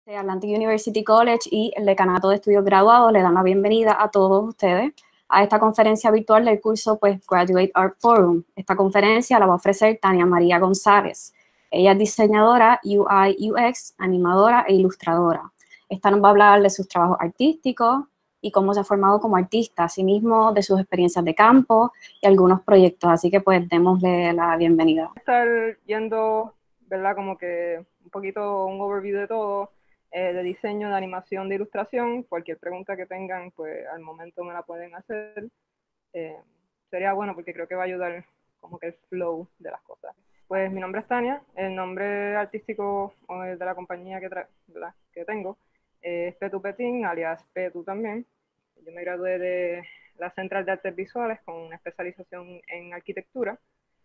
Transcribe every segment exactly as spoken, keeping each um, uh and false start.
De Atlantic University College y el Decanato de Estudios Graduados le dan la bienvenida a todos ustedes a esta conferencia virtual del curso pues, Graduate Art Forum. Esta conferencia la va a ofrecer Tania María González. Ella es diseñadora U I U X, animadora e ilustradora. Esta nos va a hablar de sus trabajos artísticos y cómo se ha formado como artista, asimismo de sus experiencias de campo y algunos proyectos. Así que pues démosle la bienvenida. Estar yendo, ¿verdad? Como que un poquito un overview de todo. Eh, de diseño, de animación, de ilustración. Cualquier pregunta que tengan, pues al momento me la pueden hacer. Eh, sería bueno porque creo que va a ayudar como que el flow de las cosas. Pues mi nombre es Tania, el nombre artístico de la compañía que, que tengo eh, es Petu Petín, alias Petu también. Yo me gradué de la Central de Artes Visuales con una especialización en arquitectura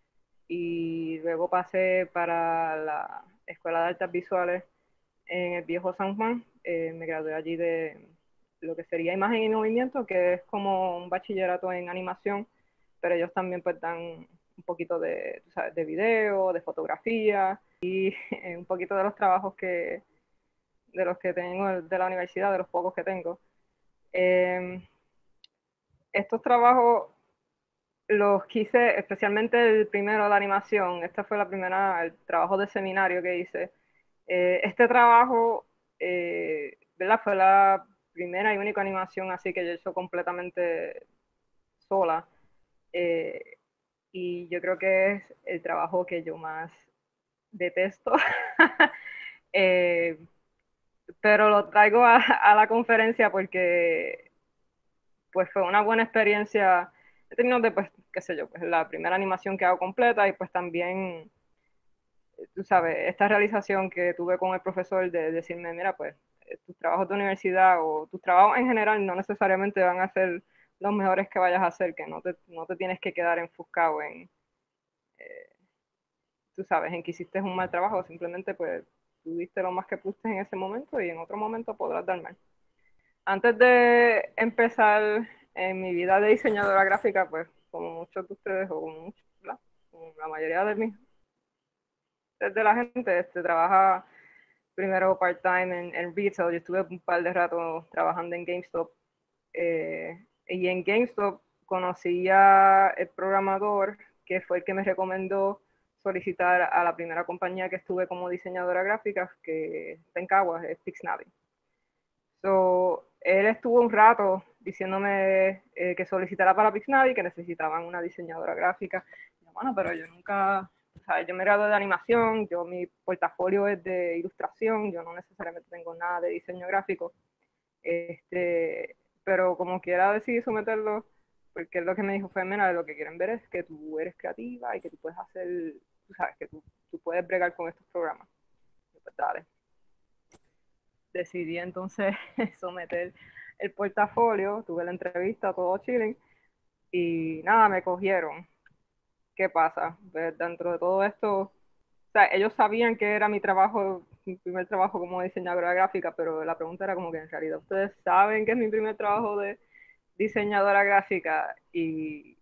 y luego pasé para la Escuela de Artes Visuales en el viejo San Juan. Eh, me gradué allí de lo que sería imagen y movimiento, que es como un bachillerato en animación, pero ellos también pues dan un poquito de, ¿sabes? de video, de fotografía y eh, un poquito de los trabajos que de los que tengo de la universidad, de los pocos que tengo. Eh, estos trabajos los quise, especialmente el primero, la animación. Esta fue la primera, el trabajo de seminario que hice. Eh, este trabajo, eh, ¿verdad? Fue la primera y única animación así que yo he hecho completamente sola. Eh, y yo creo que es el trabajo que yo más detesto. eh, pero lo traigo a, a la conferencia porque pues fue una buena experiencia en términos de, pues, qué sé yo, pues la primera animación que hago completa y pues también, tú sabes, esta realización que tuve con el profesor de decirme, mira, pues tus trabajos de universidad o tus trabajos en general no necesariamente van a ser los mejores que vayas a hacer, que no te, no te tienes que quedar enfocado en, eh, tú sabes, en que hiciste un mal trabajo, simplemente pues tú diste lo más que pudiste en ese momento y en otro momento podrás dar más. Antes de empezar en mi vida de diseñadora gráfica, pues como muchos de ustedes o como, muchos, como la mayoría de, mí, de la gente, este, trabaja primero part-time en, en retail. Yo estuve un par de rato trabajando en GameStop eh, y en GameStop conocí a el programador que fue el que me recomendó solicitar a la primera compañía que estuve como diseñadora gráfica, que está en Caguas, es Pixnavi. So, él estuvo un rato diciéndome eh, que solicitara para Pixnavi, que necesitaban una diseñadora gráfica. Y yo, bueno, pero yo nunca, o sea, yo me gradué de animación, yo mi portafolio es de ilustración, yo no necesariamente tengo nada de diseño gráfico. Este, pero como quiera decidí someterlo, porque lo que me dijo fue, mira, lo que quieren ver es que tú eres creativa y que tú puedes hacer, tú sabes, que tú, tú puedes bregar con estos programas. Y pues dale. Decidí entonces someter el portafolio, tuve la entrevista, todo chilling, y nada, me cogieron. ¿Qué pasa? Pues dentro de todo esto, o sea, ellos sabían que era mi trabajo, mi primer trabajo como diseñadora gráfica, pero la pregunta era como que en realidad ustedes saben que es mi primer trabajo de diseñadora gráfica y,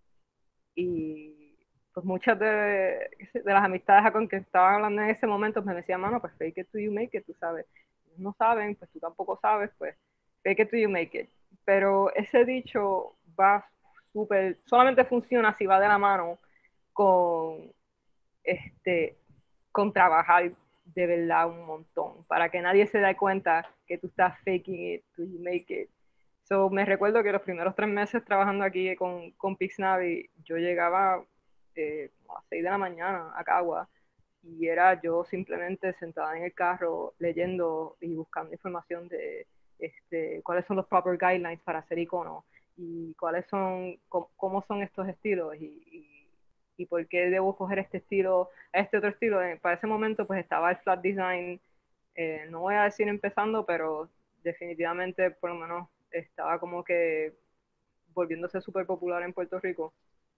y pues muchas de, de las amistades con que estaban hablando en ese momento pues me decían, mano, pues fake it till you make it, tú sabes. Ellos no saben, pues tú tampoco sabes, pues fake it till you make it. Pero ese dicho va súper, solamente funciona si va de la mano con, este, con trabajar de verdad un montón, para que nadie se dé cuenta que tú estás faking it till you make it. So, me recuerdo que los primeros tres meses trabajando aquí con, con Pixnavi, yo llegaba eh, a las seis de la mañana a Cagua y era yo simplemente sentada en el carro leyendo y buscando información de este, cuáles son los proper guidelines para hacer iconos y cuáles son, cómo, cómo son estos estilos y, y, y, por qué debo coger este estilo a este otro estilo. Para ese momento pues estaba el flat design, eh, no voy a decir empezando, pero definitivamente por lo menos estaba como que volviéndose súper popular en Puerto Rico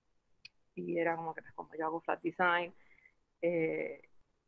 y era como que pues, como yo hago flat design eh,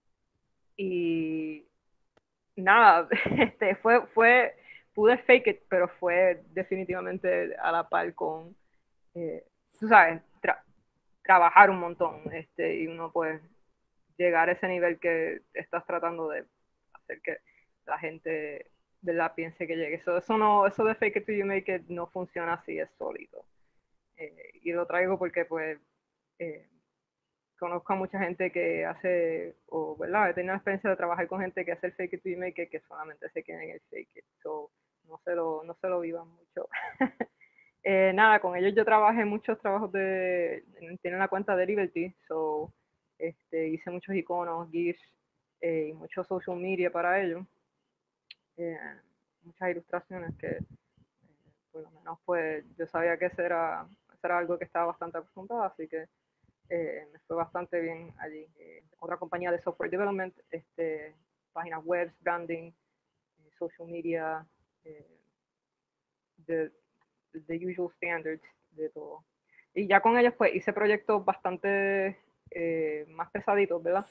y nada, este, fue, fue, pude fake it, pero fue definitivamente a la par con, eh, tú sabes, tra trabajar un montón este, y uno pues llegar a ese nivel que estás tratando de hacer que la gente, ¿verdad?, piense que llegue. Eso, eso, no, eso de fake it till you make it no funciona así, es sólido. Eh, y lo traigo porque, pues, eh, conozco a mucha gente que hace, o, ¿verdad?, he tenido la experiencia de trabajar con gente que hace el fake it till you make it, que solamente se queda en el fake it. So, no se lo, no se lo vivan mucho. eh, nada, con ellos yo trabajé muchos trabajos de, tienen la cuenta de Liberty, so, este, hice muchos iconos, GIFs, eh, y mucho social media para ellos. Eh, muchas ilustraciones que, eh, por lo menos, pues, yo sabía que eso era, eso era algo que estaba bastante acostumbrado, así que eh, me fue bastante bien allí. Eh, otra compañía de software development, este, páginas web, branding, eh, social media, eh, the, the usual standards de todo. Y ya con ellos, pues, hice proyectos bastante eh, más pesaditos, ¿verdad?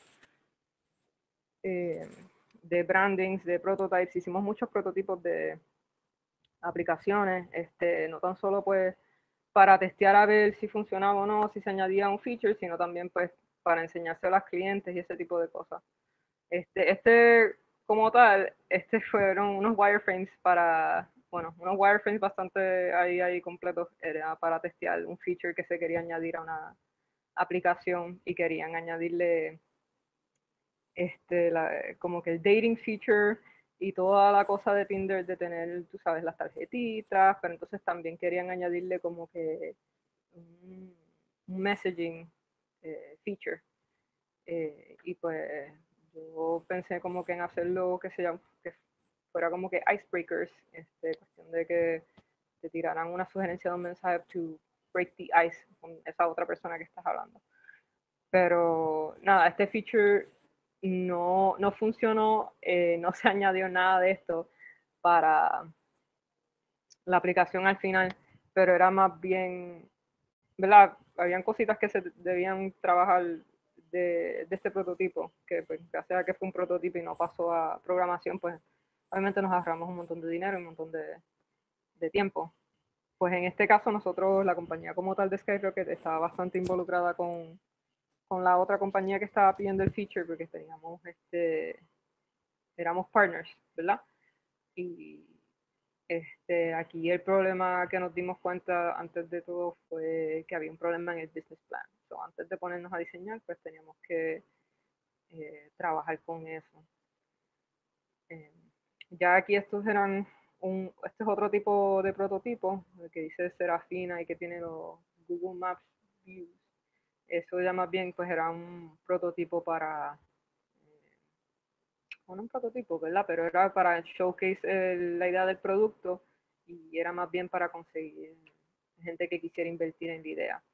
Eh, de brandings, de prototypes, hicimos muchos prototipos de aplicaciones, este, no tan solo pues para testear a ver si funcionaba o no, si se añadía un feature, sino también pues para enseñárselo a los clientes y ese tipo de cosas. Este, este como tal, este fueron unos wireframes para, bueno, unos wireframes bastante ahí, ahí completos, era para testear un feature que se quería añadir a una aplicación y querían añadirle este, la, como que el dating feature y toda la cosa de Tinder de tener, tú sabes, las tarjetitas, pero entonces también querían añadirle como que un, un messaging eh, feature. Eh, y pues yo pensé como que en hacerlo que, se llama, que fuera como que icebreakers, este, cuestión de que te tiraran una sugerencia de un mensaje to break the ice con esa otra persona que estás hablando. Pero nada, este feature no, no funcionó, eh, no se añadió nada de esto para la aplicación al final, pero era más bien, ¿verdad? Habían cositas que se debían trabajar de, de este prototipo, que pues, gracias a que fue un prototipo y no pasó a programación, pues obviamente nos ahorramos un montón de dinero y un montón de, de tiempo. Pues en este caso nosotros, la compañía como tal de Skyrocket, estaba bastante involucrada con, con la otra compañía que estaba pidiendo el feature, porque teníamos este, éramos partners, ¿verdad? Y este, aquí el problema que nos dimos cuenta antes de todo fue que había un problema en el business plan. So, antes de ponernos a diseñar, pues teníamos que eh, trabajar con eso. Eh, ya aquí estos eran un, este es otro tipo de prototipo, el que dice Serafina y que tiene los Google Maps Views. Eso ya más bien pues era un prototipo para bueno, un prototipo, ¿verdad? Pero era para showcase eh, la idea del producto y era más bien para conseguir gente que quisiera invertir en la idea.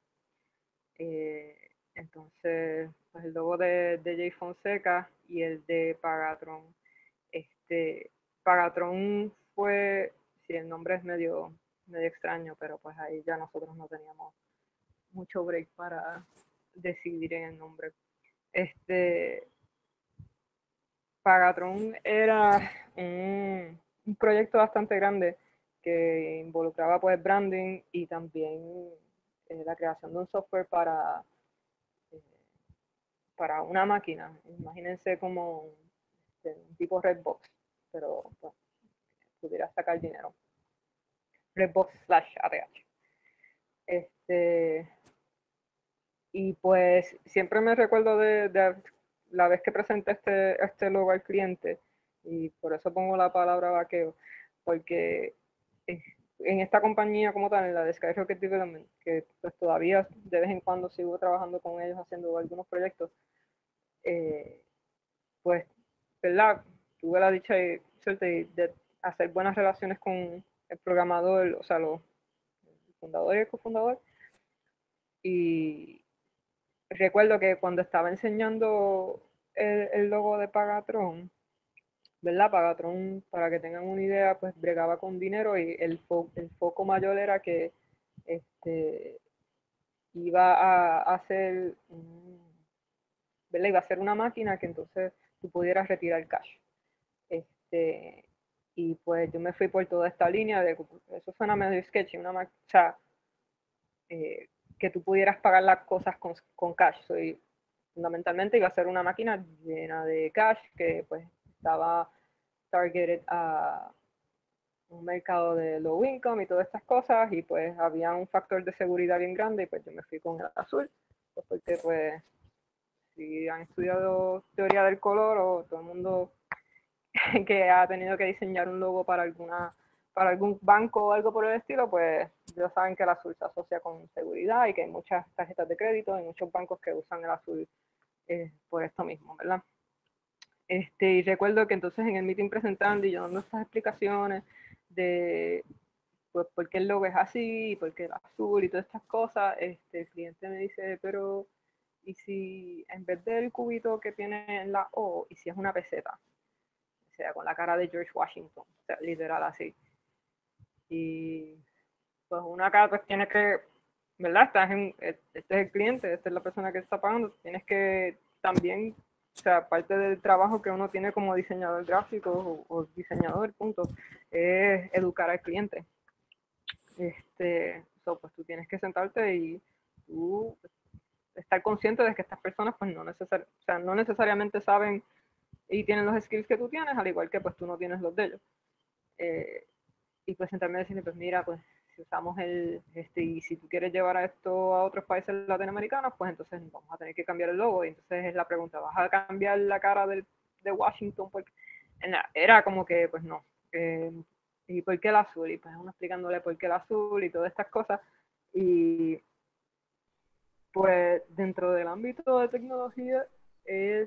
Eh, entonces, pues el logo de, de Jay Fonseca y el de Pagatron. Este, Pagatron fue, si sí, el nombre es medio, medio extraño, pero pues ahí ya nosotros no teníamos mucho break para decidir en el nombre. Este, Pagatron era un, un proyecto bastante grande que involucraba pues branding y también eh, la creación de un software para, eh, para una máquina. Imagínense como este, un tipo Redbox, pero pues, pudiera sacar dinero. Redbox slash A T H. Este, y pues siempre me recuerdo de, de la vez que presenté este, este logo al cliente, y por eso pongo la palabra vaqueo, porque en esta compañía como tal, en la de Skyrocket Development, que pues todavía de vez en cuando sigo trabajando con ellos haciendo algunos proyectos, eh, pues, ¿verdad? Tuve la dicha y suerte de hacer buenas relaciones con el programador, o sea, los el fundador y el cofundador, y recuerdo que cuando estaba enseñando el, el logo de Pagatron, ¿verdad? Pagatron, para que tengan una idea, pues bregaba con dinero y el, fo el foco mayor era que este, iba a hacer, ¿verdad? Iba a ser una máquina que entonces tú pudieras retirar cash. Este, y pues yo me fui por toda esta línea de, eso suena medio sketchy, una o sea, eh, que tú pudieras pagar las cosas con, con cash. Soy, fundamentalmente iba a ser una máquina llena de cash que pues estaba targeted a un mercado de low income y todas estas cosas, y pues había un factor de seguridad bien grande, y pues yo me fui con el azul, pues porque pues si han estudiado teoría del color, o todo el mundo que ha tenido que diseñar un logo para alguna para algún banco o algo por el estilo, pues ya saben que el azul se asocia con seguridad y que hay muchas tarjetas de crédito y muchos bancos que usan el azul eh, por esto mismo, ¿verdad? Este, y recuerdo que entonces en el meeting presentando y yo dando estas explicaciones de pues, por qué el logo es así, por qué el azul y todas estas cosas, este, el cliente me dice, pero ¿y si en vez del cubito que tiene en la O, y si es una peseta? O sea, con la cara de George Washington, o sea, literal así. Y pues una acá pues tiene que, ¿verdad? Estás en, este es el cliente, esta es la persona que está pagando, tienes que también, o sea, parte del trabajo que uno tiene como diseñador gráfico o, o diseñador, punto, es educar al cliente. Este, so, pues tú tienes que sentarte y tú estar consciente de que estas personas pues no, necesar, o sea, no necesariamente saben y tienen los skills que tú tienes, al igual que pues tú no tienes los de ellos. Eh, y pues sentarme a decirle, pues mira, pues si usamos el, este, y si tú quieres llevar a esto a otros países latinoamericanos, pues entonces vamos a tener que cambiar el logo. Y entonces es la pregunta, ¿vas a cambiar la cara del, de Washington? Porque era como que, pues no. Eh, ¿Y por qué el azul? Y pues uno explicándole por qué el azul y todas estas cosas. Y pues dentro del ámbito de tecnología es,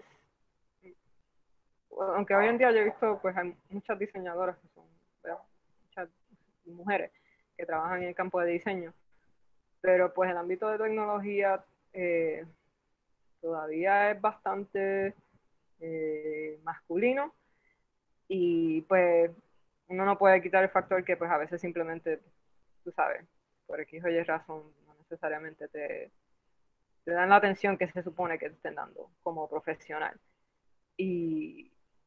aunque hoy en día yo he visto, pues hay muchas diseñadoras que son, ¿verdad? Muchas mujeres que trabajan en el campo de diseño, pero pues el ámbito de tecnología eh, todavía es bastante eh, masculino, y pues uno no puede quitar el factor que pues a veces simplemente, tú sabes, por X o Y razón, no necesariamente te, te dan la atención que se supone que te estén dando como profesional. Y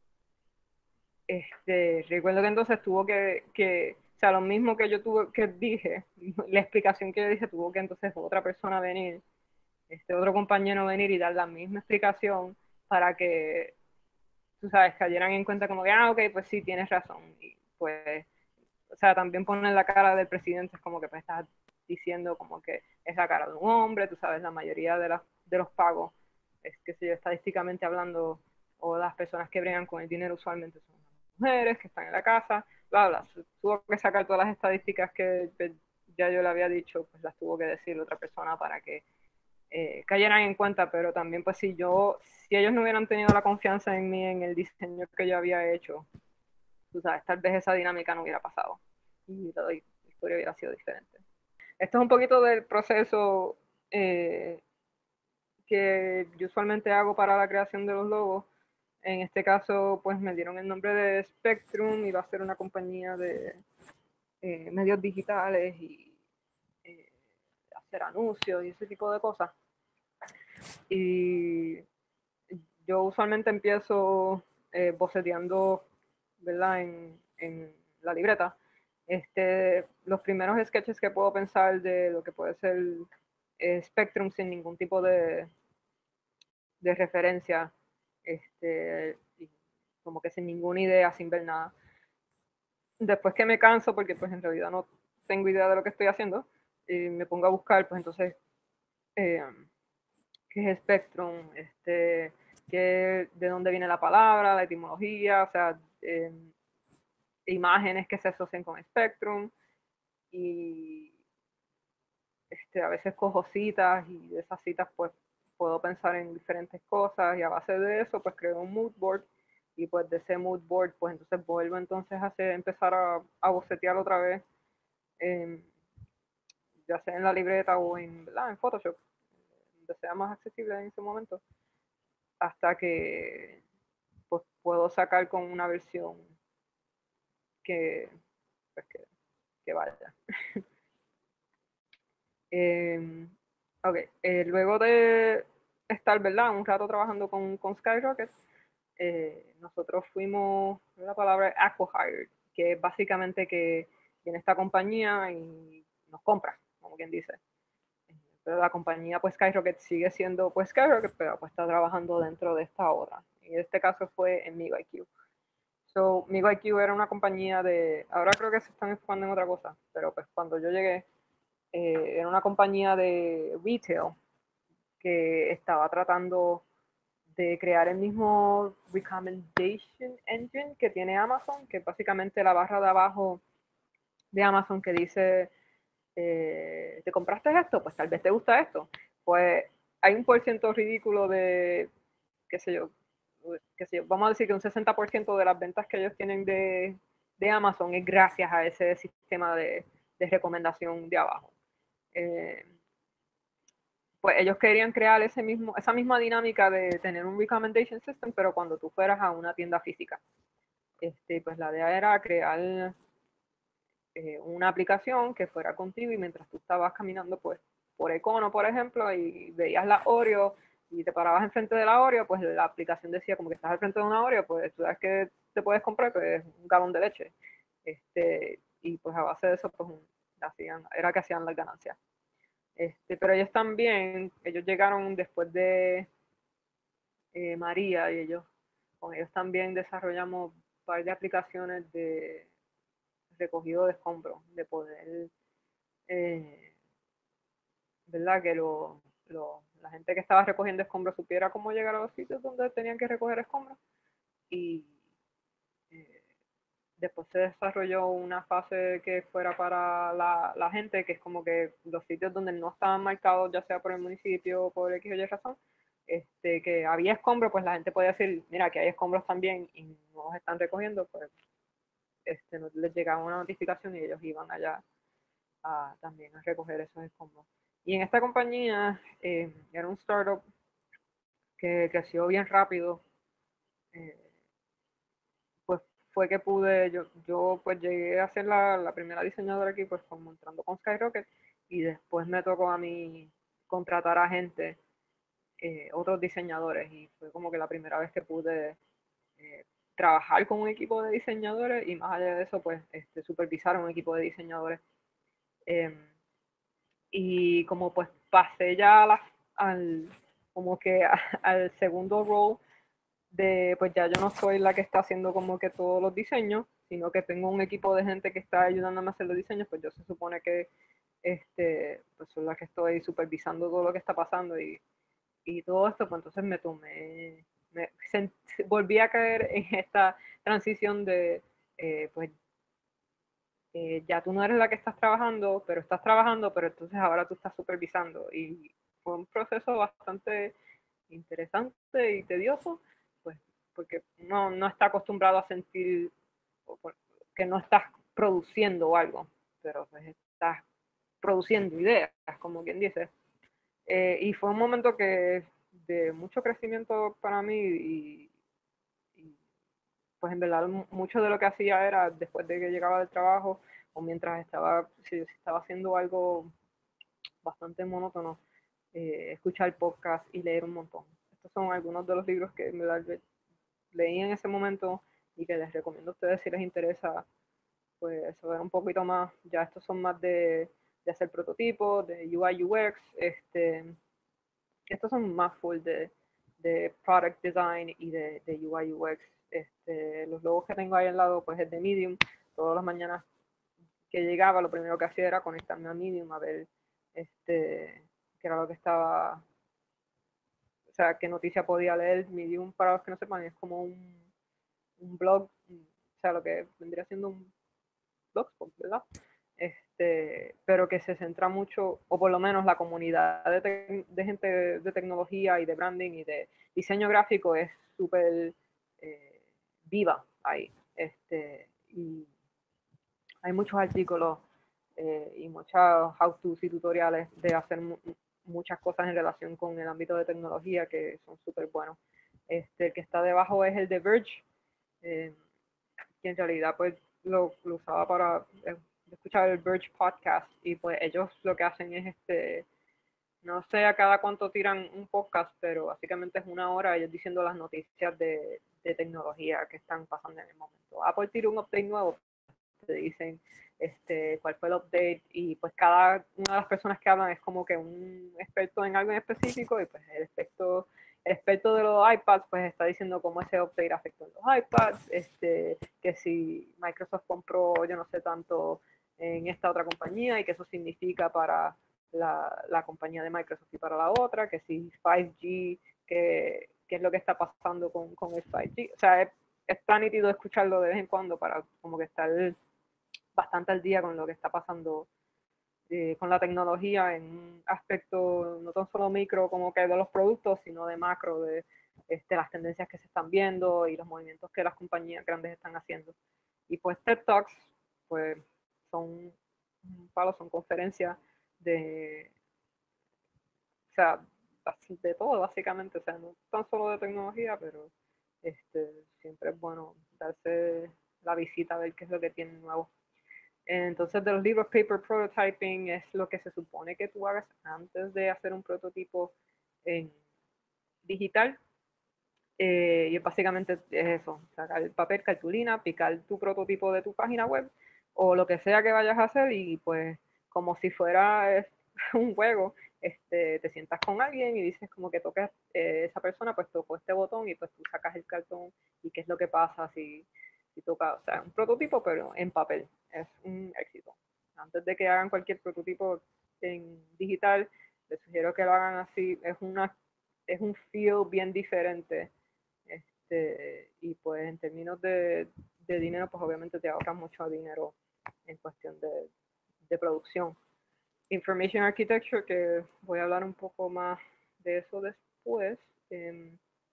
este, recuerdo que entonces tuvo que, que, o sea, lo mismo que yo tuve que dije, la explicación que yo dije, tuvo que entonces otra persona venir, este otro compañero venir y dar la misma explicación para que, tú sabes, cayeran en cuenta como que, ah, ok, pues sí, tienes razón. Y pues, o sea, también poner la cara del presidente, es como que pues estás diciendo como que es la cara de un hombre, tú sabes, la mayoría de, las, de los pagos, es que si yo estadísticamente hablando, o las personas que bregan con el dinero usualmente son mujeres que están en la casa, bla, bla. Tuvo que sacar todas las estadísticas que ya yo le había dicho, pues las tuvo que decir otra persona para que eh, cayeran en cuenta, pero también pues si yo, si ellos no hubieran tenido la confianza en mí, en el diseño que yo había hecho, tú sabes, tal vez esa dinámica no hubiera pasado y la historia hubiera sido diferente. Esto es un poquito del proceso eh, que yo usualmente hago para la creación de los logos. En este caso, pues me dieron el nombre de Spectrum y va a ser una compañía de eh, medios digitales y eh, hacer anuncios y ese tipo de cosas. Y yo usualmente empiezo eh, boceteando, ¿verdad? En, en la libreta. Este, los primeros sketches que puedo pensar de lo que puede ser eh, Spectrum sin ningún tipo de, de referencia, este, y como que sin ninguna idea, sin ver nada. Después que me canso, porque pues en realidad no tengo idea de lo que estoy haciendo, y me pongo a buscar, pues entonces, eh, ¿qué es Spectrum? Este, ¿qué, ¿De dónde viene la palabra, la etimología? O sea, eh, imágenes que se asocian con Spectrum, y este, a veces cojo citas, y de esas citas pues puedo pensar en diferentes cosas, y a base de eso pues creo un mood board, y pues de ese mood board pues entonces vuelvo entonces a hacer, empezar a, a bocetear otra vez, eh, ya sea en la libreta o en, ¿verdad? En Photoshop, donde sea más accesible en ese momento, hasta que pues puedo sacar con una versión que, pues, que, que vaya. eh, ok, eh, luego de estar, ¿verdad? Un rato trabajando con, con Skyrocket, eh, nosotros fuimos, la palabra acquired, que es básicamente que viene esta compañía y nos compra, como quien dice. Pero la compañía pues Skyrocket sigue siendo pues Skyrocket, pero pues está trabajando dentro de esta obra. Y en este caso fue en MegaIQ. So, MegoIQ era una compañía de, ahora creo que se están enfocando en otra cosa, pero pues cuando yo llegué, eh, era una compañía de retail que estaba tratando de crear el mismo recommendation engine que tiene Amazon, que es básicamente la barra de abajo de Amazon que dice, eh, ¿te compraste esto? Pues tal vez te gusta esto. Pues hay un por ciento ridículo de, qué sé yo, qué sé yo, vamos a decir que un sesenta por ciento de las ventas que ellos tienen de, de Amazon es gracias a ese sistema de, de recomendación de abajo. Eh, pues ellos querían crear ese mismo, esa misma dinámica de tener un recommendation system, pero cuando tú fueras a una tienda física. Este, pues la idea era crear eh, una aplicación que fuera contigo y mientras tú estabas caminando pues por Econo, por ejemplo, y veías la Oreo y te parabas enfrente de la Oreo, pues la aplicación decía como que estás al frente de una Oreo, pues tú sabes que te puedes comprar pues un galón de leche. Este, y pues a base de eso pues hacían, era que hacían las ganancias. Este, pero ellos también, ellos llegaron después de eh, María y ellos, con ellos también desarrollamos un par de aplicaciones de recogido de escombros, de poder, eh, ¿verdad? Que lo, lo, la gente que estaba recogiendo escombros supiera cómo llegar a los sitios donde tenían que recoger escombros. Y eh, después se desarrolló una fase que fuera para la, la gente, que es como que los sitios donde no estaban marcados, ya sea por el municipio o por X o Y razón, este, que había escombros, pues la gente podía decir, mira, que hay escombros también y no los están recogiendo, pues este, no les llegaba una notificación y ellos iban allá a, también a recoger esos escombros. Y en esta compañía eh, era un startup que creció bien rápido. Eh, pues fue que pude, yo, yo pues llegué a ser la, la primera diseñadora aquí, pues como entrando con Skyrocket, y después me tocó a mí contratar a gente, eh, otros diseñadores, y fue como que la primera vez que pude eh, trabajar con un equipo de diseñadores y más allá de eso, pues este, supervisar un equipo de diseñadores. Eh, y como pues pasé ya a la, al, como que a, al segundo role de, pues ya yo no soy la que está haciendo como que todos los diseños, sino que tengo un equipo de gente que está ayudándome a hacer los diseños, pues yo se supone que este, pues soy la que estoy supervisando todo lo que está pasando y, y todo esto, pues entonces me tomé, me sent, volví a caer en esta transición de, eh, pues eh, ya tú no eres la que estás trabajando, pero estás trabajando, pero entonces ahora tú estás supervisando. Y fue un proceso bastante interesante y tedioso, pues porque no, no está acostumbrado a sentir que no estás produciendo algo, pero pues estás produciendo ideas, como quien dice. Eh, y fue un momento que de mucho crecimiento para mí y, y pues en verdad mucho de lo que hacía era después de que llegaba del trabajo o mientras estaba, si, si estaba haciendo algo bastante monótono, eh, escuchar podcast y leer un montón. Estos son algunos de los libros que en verdad leí en ese momento y que les recomiendo a ustedes si les interesa pues saber un poquito más. Ya estos son más de, de hacer prototipos, de U I U X, este, estos son más full de, de product design y de, de U I U X. Este, los logos que tengo ahí al lado pues es de Medium. Todas las mañanas que llegaba lo primero que hacía era conectarme a Medium a ver este, qué era lo que estaba, o sea, qué noticia podía leer. Medium, para los que no sepan, es como un, un blog, o sea, lo que vendría siendo un blogspot, ¿verdad? Este, pero que se centra mucho, o por lo menos la comunidad de, te, de gente de, de tecnología y de branding y de diseño gráfico es súper eh, viva ahí. Este, y hay muchos artículos eh, y muchos how-tos y tutoriales de hacer mu muchas cosas en relación con el ámbito de tecnología que son súper buenos. Este, el que está debajo es el de Verge, eh, que en realidad pues lo, lo usaba para eh, escuchar el Verge podcast y pues ellos lo que hacen es este, no sé a cada cuánto tiran un podcast, pero básicamente es una hora ellos diciendo las noticias de, de tecnología que están pasando en el momento. Apple tira un update nuevo, te dicen este, cuál fue el update y pues cada una de las personas que hablan es como que un experto en algo en específico y pues el experto experto de los iPads pues está diciendo cómo ese update afectó en los iPads, este, que si Microsoft compró yo no sé tanto en esta otra compañía y que eso significa para la, la compañía de Microsoft y para la otra, que si cinco G, que, que es lo que está pasando con, con el cinco G. O sea, es, es tan nítido escucharlo de vez en cuando para como que estar bastante al día con lo que está pasando eh, con la tecnología en un aspecto no tan solo micro como que de los productos, sino de macro, de este, las tendencias que se están viendo y los movimientos que las compañías grandes están haciendo. Y pues TED Talks, pues son, palo, son conferencias de, o sea, de todo básicamente, o sea, no tan solo de tecnología, pero este, siempre es bueno darse la visita a ver qué es lo que tienen nuevo. Entonces, de los libros, paper prototyping es lo que se supone que tú hagas antes de hacer un prototipo en digital. Eh, y básicamente es eso, sacar el papel, cartulina, picar tu prototipo de tu página web o lo que sea que vayas a hacer y pues como si fuera un juego, este, te sientas con alguien y dices como que toques, eh, esa persona pues tocó este botón y pues tú sacas el cartón y qué es lo que pasa si, si toca, o sea, un prototipo pero en papel, es un éxito. Antes de que hagan cualquier prototipo en digital, les sugiero que lo hagan así, es una es un feel bien diferente. Este, y pues en términos de, de dinero, pues obviamente te ahorras mucho dinero en cuestión de, de producción. Information Architecture, que voy a hablar un poco más de eso después. Eh,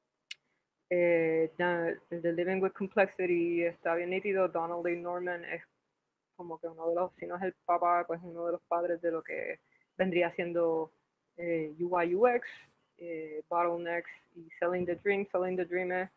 eh, el de Living with Complexity está bien nítido. Donald A. Norman es como que uno de los, si no es el papá, pues uno de los padres de lo que vendría siendo eh, U I U X, eh, Bottlenecks y Selling the Dream. Selling the Dream es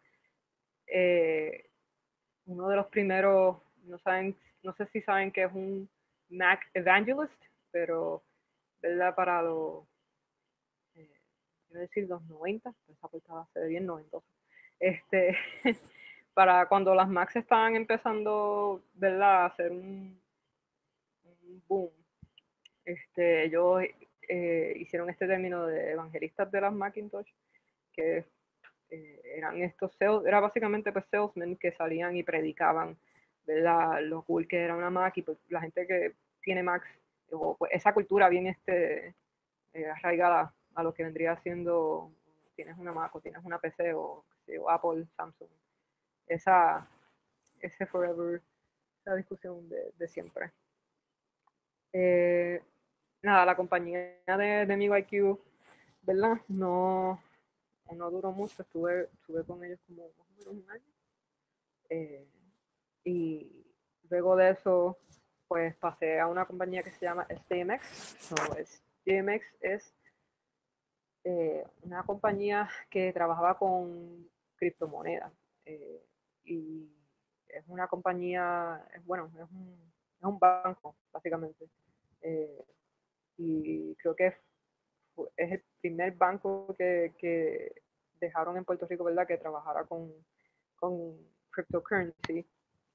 eh, uno de los primeros, no saben, no sé si saben que es un Mac Evangelist, pero ¿verdad? Para los, eh, quiero decir los noventa, esa portada se ve bien noventosa. Este, para cuando las Macs estaban empezando, ¿verdad? A hacer un, un boom, este, ellos eh, hicieron este término de evangelistas de las Macintosh, que eh, eran estos sales, era básicamente pues salesmen que salían y predicaban, ¿verdad? Lo cool que era una Mac y pues la gente que tiene Macs, o pues, esa cultura bien este, eh, arraigada a lo que vendría siendo, tienes una Mac o tienes una P C o, o Apple, Samsung, esa, ese forever, esa discusión de, de siempre. Eh, nada, la compañía de, de MeWiQ, ¿verdad? No, no duró mucho, estuve, estuve con ellos como más o menos un año. Eh, y luego de eso, pues pasé a una compañía que se llama S T M X. So, S T M X es eh, una compañía que trabajaba con criptomonedas. Eh, y es una compañía, es, bueno, es un, es un banco, básicamente. Eh, y creo que es el primer banco que, que dejaron en Puerto Rico, ¿verdad? Que trabajara con, con cryptocurrency.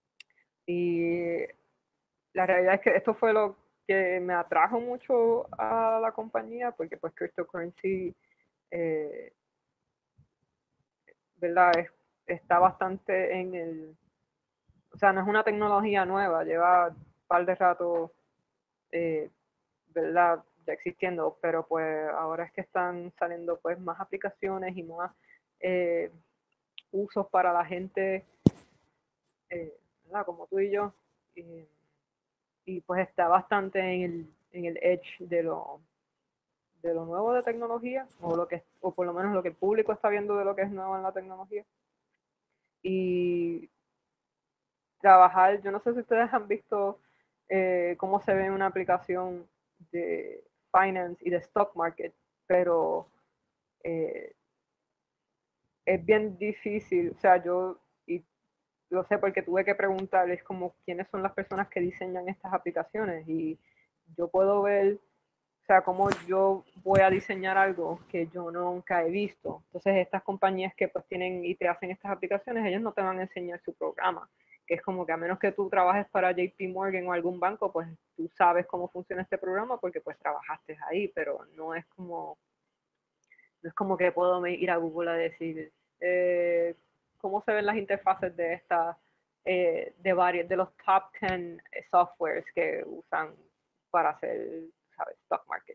Y la realidad es que esto fue lo que me atrajo mucho a la compañía, porque pues cryptocurrency, eh, ¿verdad? Es, está bastante en el, o sea, no es una tecnología nueva, lleva un par de rato, eh, ¿verdad? Ya existiendo, pero pues ahora es que están saliendo pues más aplicaciones y más eh, usos para la gente, eh, ¿verdad? Como tú y yo, y, y pues está bastante en el, en el edge de lo, de lo nuevo de tecnología, o, lo que, o por lo menos lo que el público está viendo de lo que es nuevo en la tecnología. Y trabajar, yo no sé si ustedes han visto eh, cómo se ve una aplicación de finance y de stock market, pero eh, es bien difícil, o sea, yo y lo sé porque tuve que preguntarles como quiénes son las personas que diseñan estas aplicaciones y yo puedo ver, o sea, cómo yo voy a diseñar algo que yo nunca he visto. Entonces estas compañías que pues tienen y te hacen estas aplicaciones, ellos no te van a enseñar su programa, que es como que a menos que tú trabajes para J P Morgan o algún banco, pues tú sabes cómo funciona este programa porque pues trabajaste ahí, pero no es como No es como que puedo ir a Google a decir eh, cómo se ven las interfaces de estas, eh, de varios, de los top diez softwares que usan para hacer, ¿sabes? Stock market.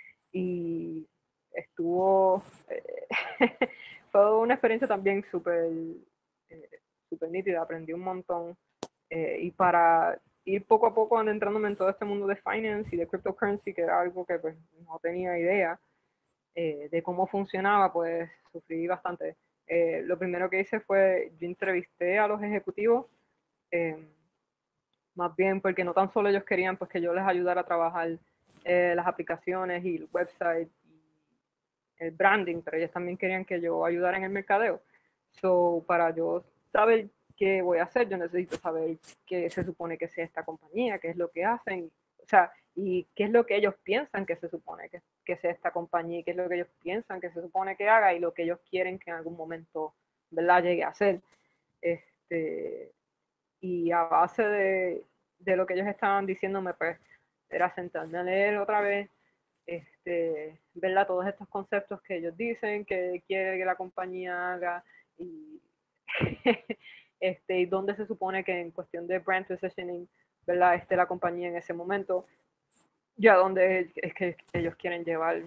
Y estuvo, eh, fue una experiencia también súper eh, súper nítida, aprendí un montón. Eh, y para ir poco a poco adentrándome en todo este mundo de finance y de cryptocurrency, que era algo que pues no tenía idea eh, de cómo funcionaba, pues sufrí bastante. Eh, lo primero que hice fue, yo entrevisté a los ejecutivos, eh, más bien porque no tan solo ellos querían pues que yo les ayudara a trabajar eh, las aplicaciones y el website y el branding, pero ellos también querían que yo ayudara en el mercadeo. So, para yo saber qué voy a hacer, yo necesito saber qué se supone que sea esta compañía, qué es lo que hacen, o sea, y qué es lo que ellos piensan que se supone que, que sea esta compañía, y qué es lo que ellos piensan que se supone que haga y lo que ellos quieren que en algún momento, ¿verdad?, llegue a hacer. Este, y a base de, de lo que ellos estaban diciéndome, pues, era sentarme a leer otra vez, este, ¿verdad? Todos estos conceptos que ellos dicen que quiere que la compañía haga y, este, y dónde se supone que en cuestión de brand positioning, ¿verdad? Esté la compañía en ese momento, ya dónde es que ellos quieren llevar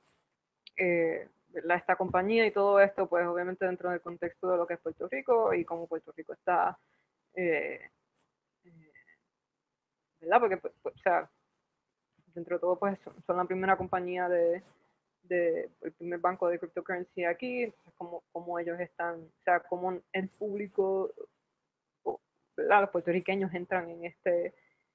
eh, ¿verdad? Esta compañía y todo esto, pues obviamente dentro del contexto de lo que es Puerto Rico y cómo Puerto Rico está, eh, eh, ¿verdad? Porque, pues, pues, o sea, dentro de todo, pues son, son la primera compañía de, de, el primer banco de cryptocurrency aquí, entonces como, como ellos están, o sea, como el público, ¿verdad? Los puertorriqueños entran en este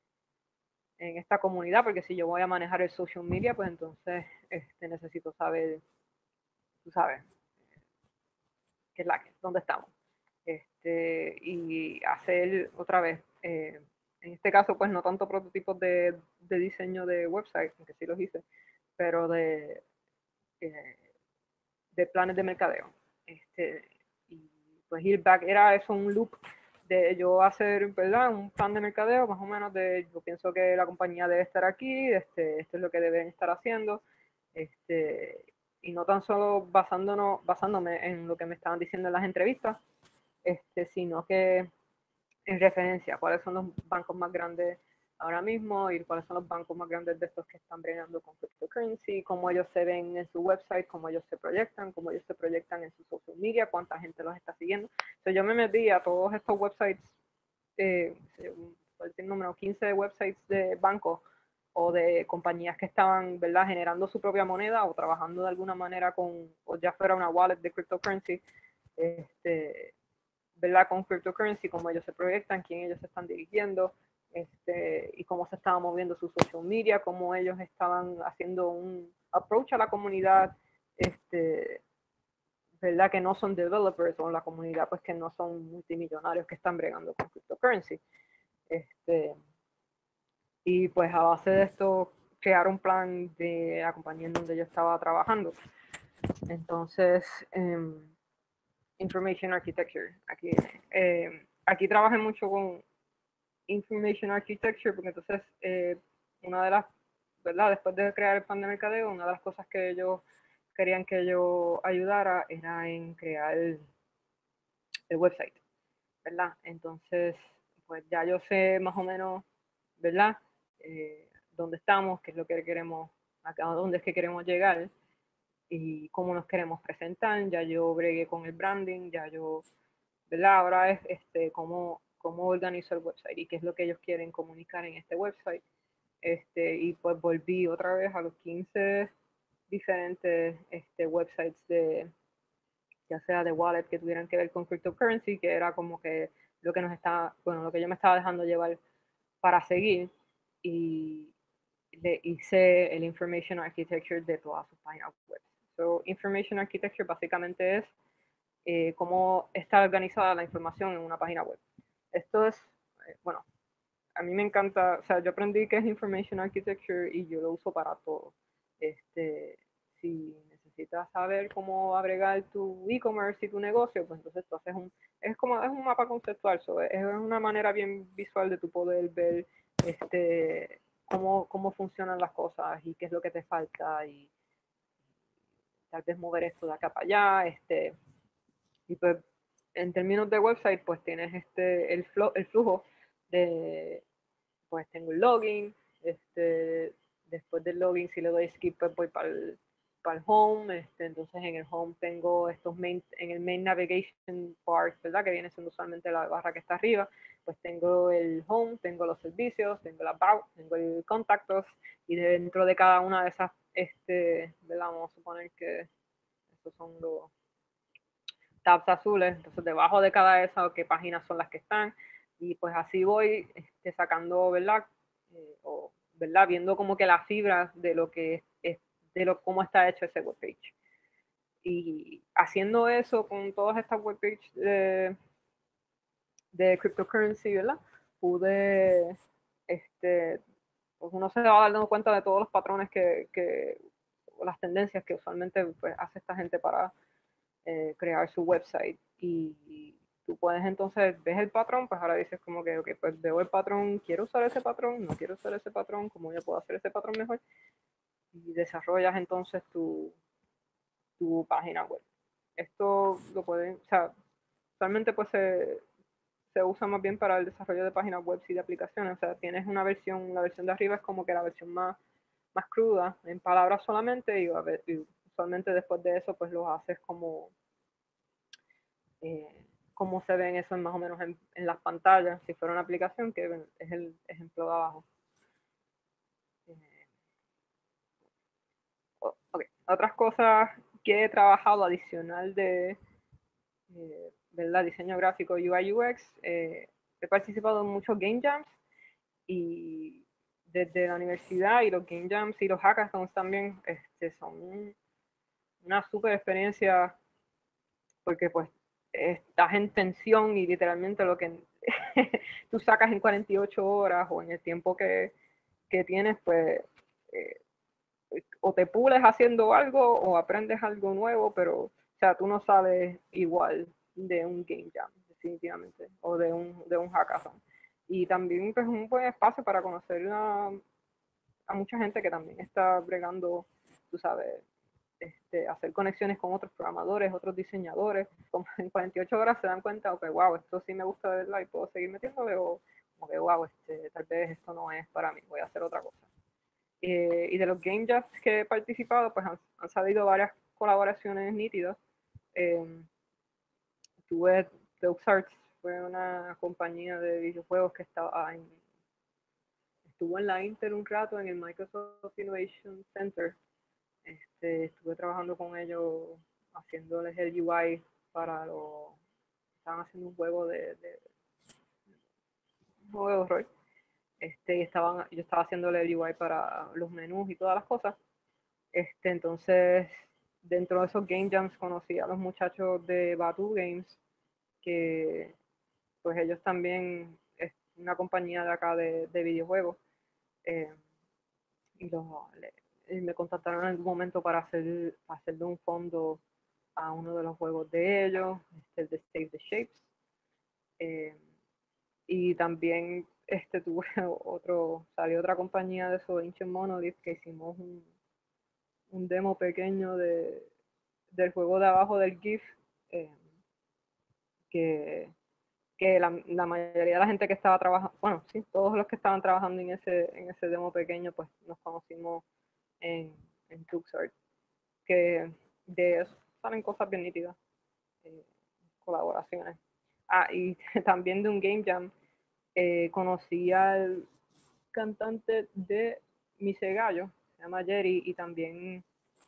en esta comunidad, porque si yo voy a manejar el social media, pues entonces este, necesito saber, tú sabes, qué es la que, dónde estamos. Este, y hacer otra vez, eh, en este caso, pues no tanto prototipos de, de diseño de website, aunque sí los hice, pero de, eh, de planes de mercadeo. Este, y pues ir back, era eso un loop de yo hacer, ¿verdad? Un plan de mercadeo, más o menos de, yo pienso que la compañía debe estar aquí, este, esto es lo que deben estar haciendo, este, y no tan solo basándonos, basándome en lo que me estaban diciendo en las entrevistas, este, sino que en referencia a cuáles son los bancos más grandes ahora mismo y cuáles son los bancos más grandes de estos que están bregando con cryptocurrency, cómo ellos se ven en su website, cómo ellos se proyectan, cómo ellos se proyectan en su social media, cuánta gente los está siguiendo. Entonces yo me metí a todos estos websites, eh, por decir número quince websites de bancos o de compañías que estaban, ¿verdad?, generando su propia moneda o trabajando de alguna manera con, o ya fuera una wallet de cryptocurrency, este, ¿verdad?, con cryptocurrency, cómo ellos se proyectan, quién ellos se están dirigiendo, este, y cómo se estaba moviendo su social media, cómo ellos estaban haciendo un approach a la comunidad, este, ¿verdad?, que no son developers o la comunidad, pues que no son multimillonarios que están bregando con cryptocurrency. Este, y pues a base de esto, crear un plan de la compañía en donde yo estaba trabajando. Entonces, eh, Information Architecture. Aquí, eh, aquí trabajé mucho con Information Architecture porque entonces eh, una de las, ¿verdad? Después de crear el plan de mercadeo, una de las cosas que ellos querían que yo ayudara era en crear el, el website, ¿verdad? Entonces, pues ya yo sé más o menos, ¿verdad? Eh, dónde estamos, qué es lo que queremos, acá dónde es que queremos llegar y cómo nos queremos presentar. Ya yo bregué con el branding, ya yo, ¿verdad? Ahora es este, cómo, cómo organizo el website y qué es lo que ellos quieren comunicar en este website. Este, y pues volví otra vez a los quince diferentes este, websites de, ya sea de wallet que tuvieran que ver con cryptocurrency, que era como que lo que nos estaba, bueno, lo que yo me estaba dejando llevar para seguir, y le hice el information architecture de todas sus páginas web. So, information architecture básicamente es eh, cómo está organizada la información en una página web. Esto es, eh, bueno, a mí me encanta, o sea, yo aprendí que es information architecture y yo lo uso para todo. Este, si necesitas saber cómo agregar tu e-commerce y tu negocio, pues entonces tú haces un, es como, es un mapa conceptual, so, es una manera bien visual de tu poder ver este, cómo, cómo funcionan las cosas y qué es lo que te falta y tal vez mover esto de acá para allá, este, y pues en términos de website, pues tienes este, el, flo, el flujo de, pues tengo el login, este, después del login si le doy skip pues voy para el, para el home, este, entonces en el home tengo estos main, en el main navigation part, ¿verdad? Que viene siendo usualmente la barra que está arriba, pues tengo el home, tengo los servicios, tengo la about, tengo el contactos, y dentro de cada una de esas, este, ¿verdad? Vamos a suponer que estos son los tabs azules, entonces debajo de cada esa, qué páginas son las que están, y pues así voy este, sacando, ¿verdad? Eh, o, ¿verdad? Viendo como que las fibras de lo que es, de lo, cómo está hecho ese webpage. Y haciendo eso con todas estas webpages de, de cryptocurrency, ¿verdad? Pude, este, pues uno se va dando cuenta de todos los patrones que, que o las tendencias que usualmente pues, hace esta gente para eh, crear su website. Y, y tú puedes entonces, ves el patrón, pues ahora dices como que, ok, pues veo el patrón, quiero usar ese patrón, no quiero usar ese patrón, ¿cómo yo puedo hacer ese patrón mejor? Y desarrollas entonces tu, tu página web. Esto lo pueden, o sea, usualmente pues se, se usa más bien para el desarrollo de páginas web y de aplicaciones. O sea, tienes una versión, la versión de arriba es como que la versión más, más cruda, en palabras solamente, y, a ver, y usualmente después de eso pues lo haces como eh, cómo se ven eso más o menos en, en las pantallas, si fuera una aplicación, que es el ejemplo de abajo. Eh, okay. Otras cosas que he trabajado adicional de eh, ¿verdad? Diseño gráfico, U I U X, eh, he participado en muchos game jams, y desde la universidad, y los game jams y los hackathons también este, son una super experiencia, porque pues estás en tensión y literalmente lo que tú sacas en cuarenta y ocho horas o en el tiempo que, que tienes, pues eh, o te pules haciendo algo o aprendes algo nuevo, pero o sea, tú no sabes igual de un game jam, definitivamente, o de un, de un hackathon. Y también pues un buen espacio para conocer a, a mucha gente que también está bregando, tú sabes, este, hacer conexiones con otros programadores, otros diseñadores. Como en cuarenta y ocho horas se dan cuenta, ok, wow, esto sí me gusta de verdad y puedo seguir metiéndole, o como que, wow, este, tal vez esto no es para mí, voy a hacer otra cosa. Eh, y de los game jams que he participado, pues han, han salido varias colaboraciones nítidas. Eh, tuve LuxArts, fue una compañía de videojuegos que estaba en, estuvo en la Intel un rato, en el Microsoft Innovation Center. Este, estuve trabajando con ellos, haciéndoles el U I para lo, estaban haciendo un juego de, de un juego de horror. Este, y estaban, yo estaba haciéndole el U I para los menús y todas las cosas. Este, entonces, dentro de esos game jams conocí a los muchachos de Batu Games, que pues ellos también es una compañía de acá de, de videojuegos. Eh, y los, le, me contactaron en algún momento para hacer, para hacerle un fondo a uno de los juegos de ellos, este, el de Save the Shapes. Eh, y también este, tuve otro, salió otra compañía de eso, Ancient Monolith, que hicimos un, un demo pequeño de, del juego de abajo del GIF, eh, que, que la, la, mayoría de la gente que estaba trabajando, bueno, sí, todos los que estaban trabajando en ese, en ese demo pequeño, pues nos conocimos en, en LuxArts, que de eso salen cosas bien nítidas, eh, colaboraciones. Ah, y también de un game jam, eh, conocí al cantante de Mise Gallo, se llama Jerry, y también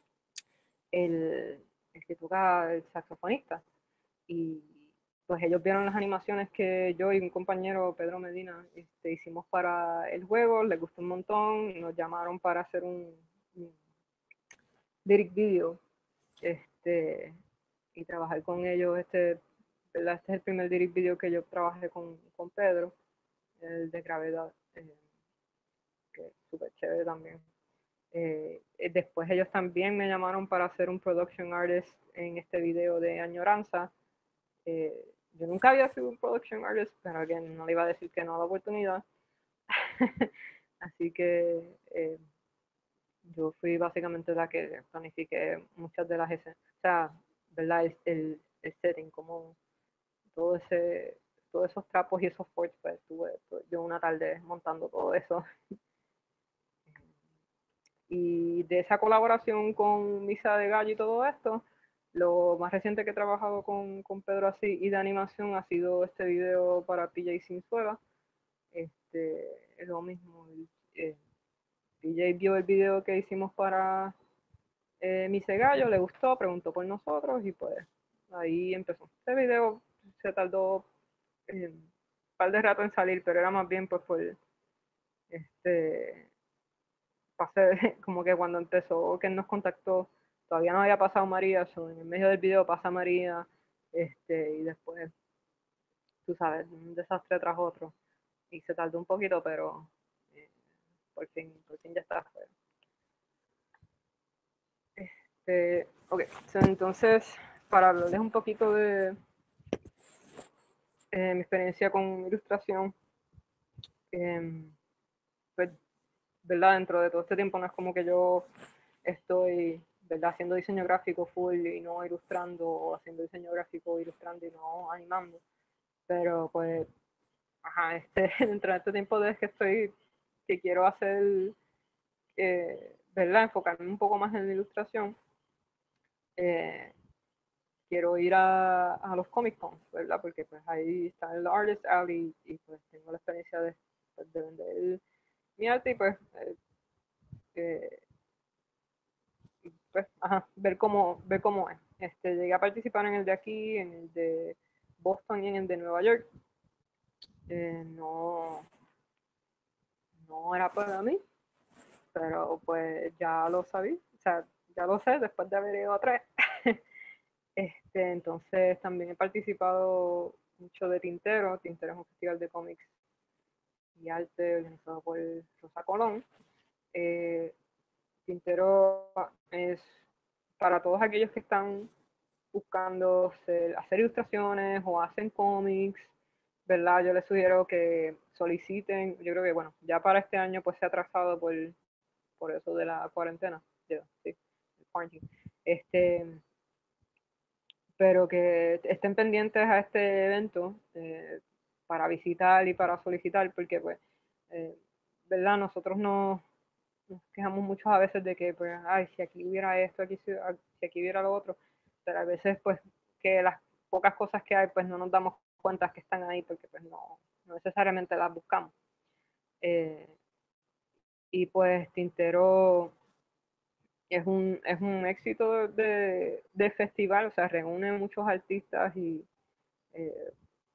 el, el que toca el saxofonista. Y pues ellos vieron las animaciones que yo y un compañero, Pedro Medina, este, hicimos para el juego, les gustó un montón, nos llamaron para hacer un, un lyric video, este, y trabajar con ellos. Este, ¿verdad? Este es el primer lyric video que yo trabajé con, con Pedro, el de Gravedad, eh, que es súper chévere también. Eh, después ellos también me llamaron para hacer un production artist en este video de Añoranza. Eh, yo nunca había sido un production artist, pero again, no le iba a decir que no a la oportunidad. Así que eh, yo fui básicamente la que planifiqué muchas de las escenas, o sea, ¿verdad? El, el, el setting, como todo ese, todos esos trapos y esos forts, pues estuve yo una tarde montando todo eso. Y de esa colaboración con Misa de Gallo y todo esto, lo más reciente que he trabajado con, con Pedro así y de animación ha sido este video para P J Sinzuela. Este, es lo mismo. Eh, P J vio el video que hicimos para eh, Misa de Gallo, le gustó, preguntó por nosotros y pues ahí empezó. Este video se tardó eh, un par de rato en salir, pero era más bien pues por este pasé como que cuando empezó que él nos contactó todavía no había pasado María, so, en el medio del video pasa María, este, y después, tú sabes, un desastre tras otro, y se tardó un poquito, pero eh, por fin, por fin ya está afuera. Este, ok, so, entonces, para hablarles un poquito de eh, mi experiencia con ilustración, eh, pues, ¿verdad? Dentro de todo este tiempo no es como que yo estoy, ¿verdad? Haciendo diseño gráfico full y no ilustrando, o haciendo diseño gráfico, ilustrando y no animando. Pero pues, ajá, este, dentro de este tiempo desde que estoy, que quiero hacer, eh, ¿verdad? Enfocarme un poco más en la ilustración. Eh, quiero ir a, a los Comic Con, ¿verdad? Porque pues ahí está el Artist Alley y pues tengo la experiencia de, pues, de vender mi arte y pues, eh, eh, pues ajá, ver cómo, ver cómo es. Este, llegué a participar en el de aquí, en el de Boston y en el de Nueva York. Eh, no, no era para mí, pero pues ya lo sabí, o sea, ya lo sé después de haber ido a tres. Este, entonces también he participado mucho de Tintero. Tintero es un festival de cómics y arte organizado por Rosa Colón. Eh, Tintero es para todos aquellos que están buscando ser, hacer ilustraciones o hacen cómics, ¿verdad? Yo les sugiero que soliciten, yo creo que, bueno, ya para este año pues se ha atrasado por, por eso de la cuarentena, yeah, sí, el quarantine. Este, pero que estén pendientes a este evento eh, para visitar y para solicitar, porque pues, eh, ¿verdad? Nosotros no, nos quejamos mucho a veces de que, pues, ay, si aquí hubiera esto, aquí, si, si aquí hubiera lo otro, pero a veces, pues, que las pocas cosas que hay, pues, no nos damos cuenta que están ahí, porque, pues, no, no necesariamente las buscamos. Eh, y, pues, Tintero es un, es un éxito de, de festival, o sea, reúne muchos artistas y eh,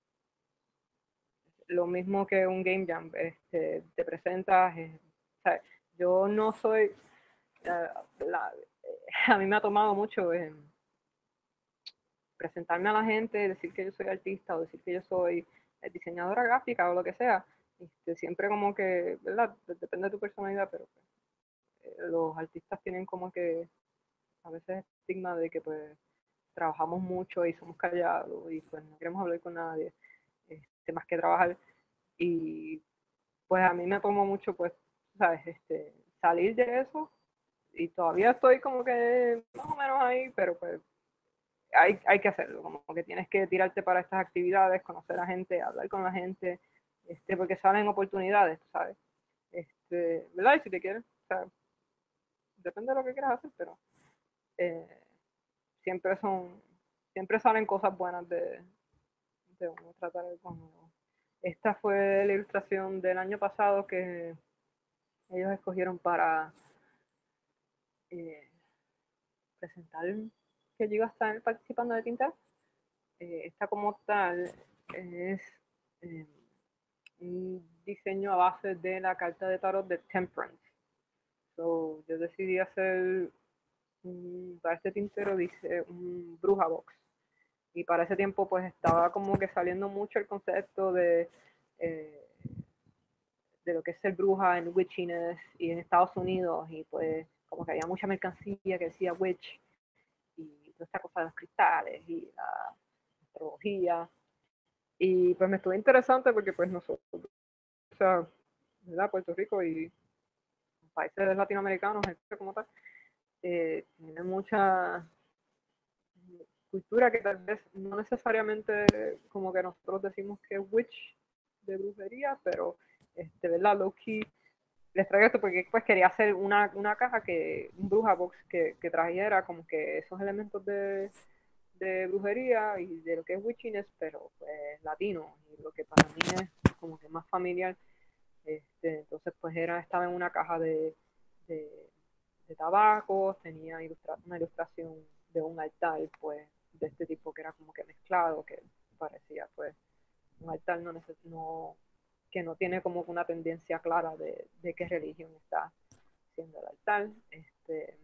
lo mismo que un Game Jam, este, te presentas, eh, o sea, yo no soy, uh, la, a mí me ha tomado mucho eh, presentarme a la gente, decir que yo soy artista o decir que yo soy diseñadora gráfica o lo que sea. Este, siempre como que, ¿verdad? Depende de tu personalidad, pero eh, los artistas tienen como que a veces estigma de que pues trabajamos mucho y somos callados y pues no queremos hablar con nadie, este, más que trabajar. Y pues a mí me tomó mucho, pues, ¿sabes? Este, salir de eso y todavía estoy como que más o menos ahí, pero pues hay, hay que hacerlo, como que tienes que tirarte para estas actividades, conocer a gente, hablar con la gente, este, porque salen oportunidades, ¿sabes? Este, ¿verdad? Y si te quieres, o sea, depende de lo que quieras hacer, pero eh, siempre son, siempre salen cosas buenas de, de uno tratar de con Esta fue la ilustración del año pasado que ellos escogieron para eh, presentar que yo iba a estar participando de Tinta. Eh, esta como tal es eh, un diseño a base de la carta de tarot de Temperance. So, yo decidí hacer un, para este tintero dice un bruja box. Y para ese tiempo pues estaba como que saliendo mucho el concepto de, eh, de lo que es ser bruja en witchiness y en Estados Unidos. Y pues como que había mucha mercancía que decía witch y toda esta cosa de los cristales y la astrología. Y pues me estuvo interesante porque pues nosotros, o sea, ¿verdad? Puerto Rico y países latinoamericanos, como tal, eh, tiene mucha cultura que tal vez no necesariamente como que nosotros decimos que es witch de brujería, pero este, ¿verdad? Low key. Les traigo esto porque pues quería hacer una, una caja que, un bruja box que, que trajera como que esos elementos de, de brujería y de lo que es witchiness, pero pues latino, y lo que para mí es como que más familiar. Este, entonces pues era, estaba en una caja de, de, de tabacos, tenía ilustra, una ilustración de un altar pues de este tipo que era como que mezclado, que parecía pues un altar no, neces no que no tiene como una tendencia clara de, de qué religión está siendo el altar. Este,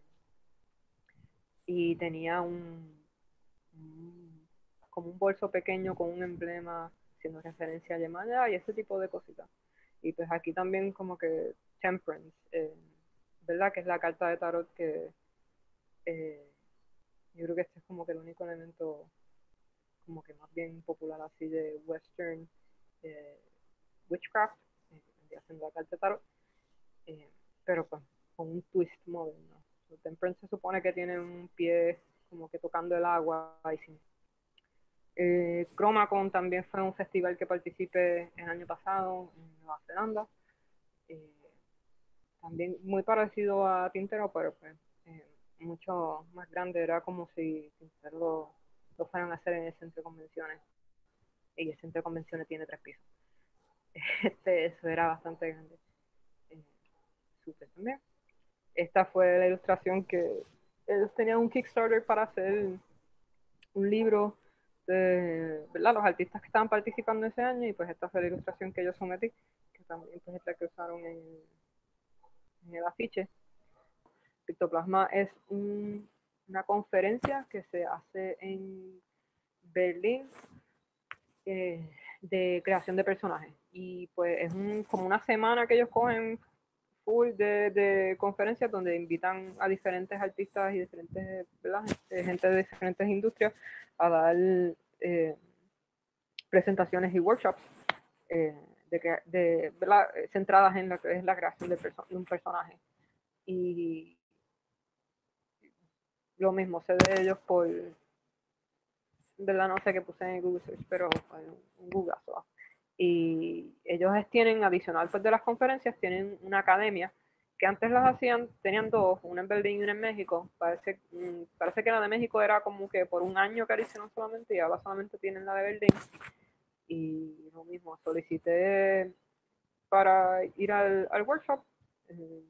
y tenía un, un, como un bolso pequeño con un emblema haciendo referencia a Yemayá y ese tipo de cositas. Y pues aquí también como que Temperance, eh, ¿verdad? Que es la carta de tarot que eh, yo creo que este es como que el único elemento como que más bien popular así de Western eh, witchcraft, eh, haciendo la carta de tarot, eh, pero pues con un twist moderno. So, Temperance se supone que tiene un pie como que tocando el agua y sin. Eh, ChromaCon también fue un festival que participé el año pasado en Nueva Zelanda. Eh, también muy parecido a Tintero, pero pues eh, mucho más grande. Era como si Tintero lo, lo fueran a hacer en el centro de convenciones. Y el centro de convenciones tiene tres pisos. Este, eso era bastante grande. Eh, Súper también. Esta fue la ilustración que ellos tenían un Kickstarter para hacer un libro de, ¿verdad?, los artistas que estaban participando ese año, y pues esta fue la ilustración que yo sometí, que también pues esta que usaron en, en el afiche. Pictoplasma es un, una conferencia que se hace en Berlín eh, de creación de personajes, y pues es un, como una semana que ellos cogen full de, de conferencias donde invitan a diferentes artistas y diferentes, ¿verdad?, gente de diferentes industrias a dar eh, presentaciones y workshops eh, de, de, ¿verdad?, centradas en lo que es la creación de, perso de un personaje. Y lo mismo sé de ellos por, ¿verdad?, no sé qué puse en Google Search, pero en un Google. Y ellos tienen, adicional pues de las conferencias, tienen una academia que antes las hacían, tenían dos, una en Berlín y una en México. Parece, parece que la de México era como que por un año que la hicieron solamente, y ahora solamente tienen la de Berlín. Y lo mismo, solicité para ir al, al workshop eh,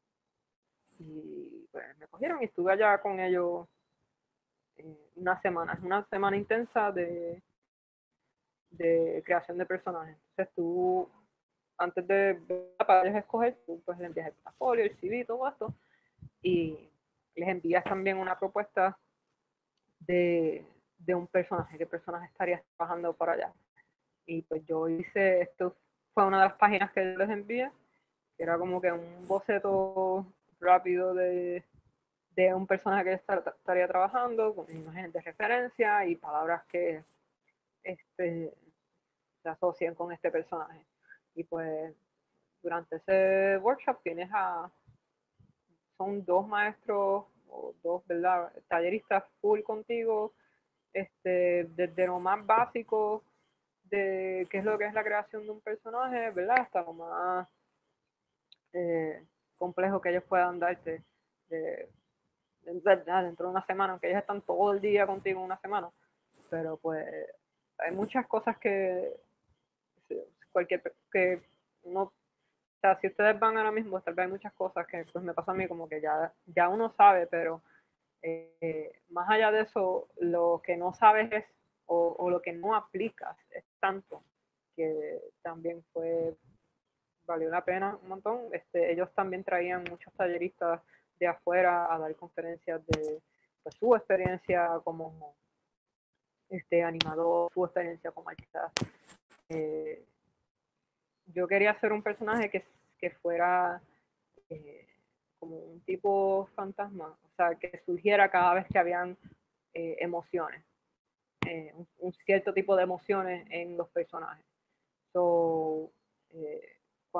y pues me cogieron y estuve allá con ellos eh, una semana. Es una semana intensa de, de creación de personajes. Entonces tú, antes de para ellos escoger, tú pues le envías el portafolio, el C V, todo esto, y les envías también una propuesta de, de un personaje, qué personaje estarías trabajando por allá. Y pues yo hice, esto fue una de las páginas que les envié, que era como que un boceto rápido de, de un personaje que estaría trabajando, con imágenes de referencia y palabras que este, se asocian con este personaje. Y pues durante ese workshop tienes a, son dos maestros o dos, ¿verdad?, talleristas full contigo, este, desde lo más básico de qué es lo que es la creación de un personaje, ¿verdad?, hasta lo más eh, complejo que ellos puedan darte de, de, de, dentro de una semana, aunque ellos están todo el día contigo en una semana. Pero pues hay muchas cosas que cualquier que uno, o sea, si ustedes van ahora mismo, tal vez hay muchas cosas que pues me pasa a mí como que ya, ya uno sabe, pero eh, más allá de eso, lo que no sabes es, o, o lo que no aplicas es tanto, que también fue, valió la pena un montón. Este, ellos también traían muchos talleristas de afuera a dar conferencias de pues, su experiencia como este, animador, su experiencia como artista. Eh, yo quería hacer un personaje que, que fuera eh, como un tipo fantasma, o sea, que surgiera cada vez que habían eh, emociones, eh, un, un, cierto tipo de emociones en los personajes. So, eh,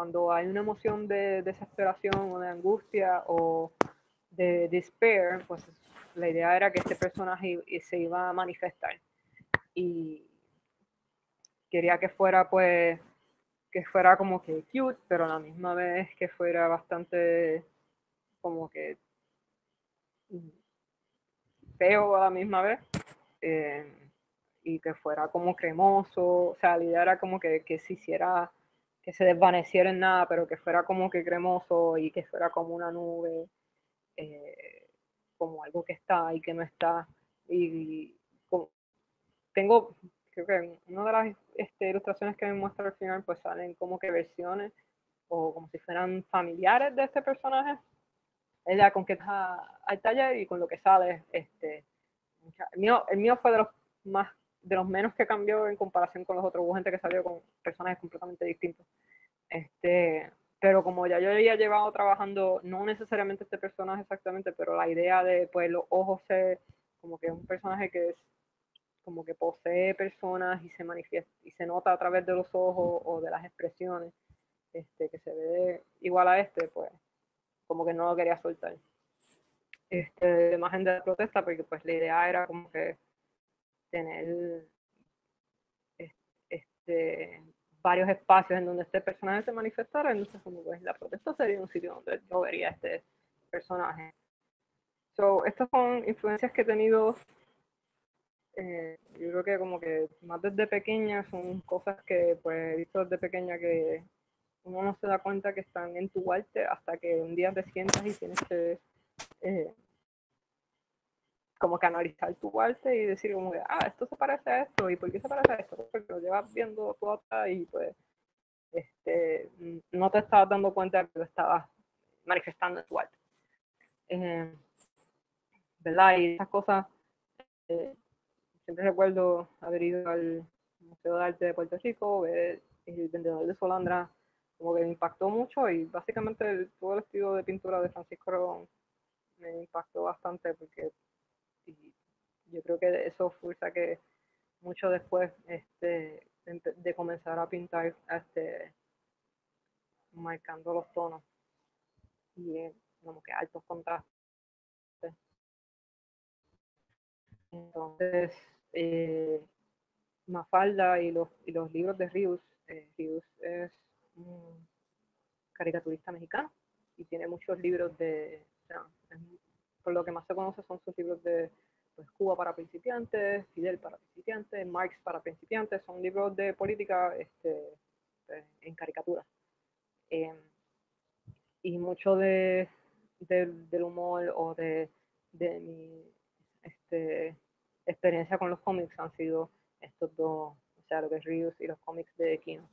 cuando hay una emoción de desesperación o de angustia o de despair, pues la idea era que este personaje se iba a manifestar. Y quería que fuera, pues, que fuera como que cute, pero a la misma vez que fuera bastante como que feo a la misma vez. Eh, y que fuera como cremoso, o sea, la idea era como que, que se hiciera, que se desvaneciera en nada, pero que fuera como que cremoso y que fuera como una nube, eh, como algo que está y que no está. Y, y como, tengo, creo que en una de las este, ilustraciones que me muestra al final, pues salen como que versiones o como si fueran familiares de este personaje. Ella con que está al taller y con lo que sale, este, el mío, el mío fue de los más, de los menos que cambió en comparación con los otros. Hubo gente que salió con personajes completamente distintos. Este, pero como ya yo había llevado trabajando, no necesariamente este personaje exactamente, pero la idea de pues los ojos ser como que un personaje que es como que posee personas y se manifiesta y se nota a través de los ojos o de las expresiones, este, que se ve igual a este, pues como que no lo quería soltar. Este, de imagen de la protesta, porque pues la idea era como que tener este, varios espacios en donde este personaje se manifestara, entonces como pues la protesta sería un sitio donde yo vería este personaje. So, estas son influencias que he tenido, eh, yo creo que como que más desde pequeña, son cosas que pues he visto desde pequeña que uno no se da cuenta que están en tu arte hasta que un día te sientas y tienes que eh, como que analizar tu arte y decir como que, ah, esto se parece a esto, ¿y por qué se parece a esto? Porque lo llevas viendo tú atrás y pues este, no te estabas dando cuenta de que lo estabas manifestando en tu arte. Eh, ¿Verdad? Y esas cosas, eh, siempre recuerdo haber ido al Museo de Arte de Puerto Rico, ver el vendedor de Solandra, como que me impactó mucho y básicamente el, todo el estilo de pintura de Francisco Rodón me impactó bastante porque yo creo que eso fue que mucho después este, de, de comenzar a pintar este, marcando los tonos y eh, como que altos contrastes. Entonces, eh, Mafalda y los, y los libros de Rius, eh, Rius es un caricaturista mexicano y tiene muchos libros de, o sea, es, por lo que más se conoce son sus libros de pues, Cuba para principiantes, Fidel para principiantes, Marx para principiantes, son libros de política este, en caricatura. Eh, y mucho de, de, del humor o de, de mi este, experiencia con los cómics han sido estos dos, o sea, lo que es Rius y los cómics de Kino.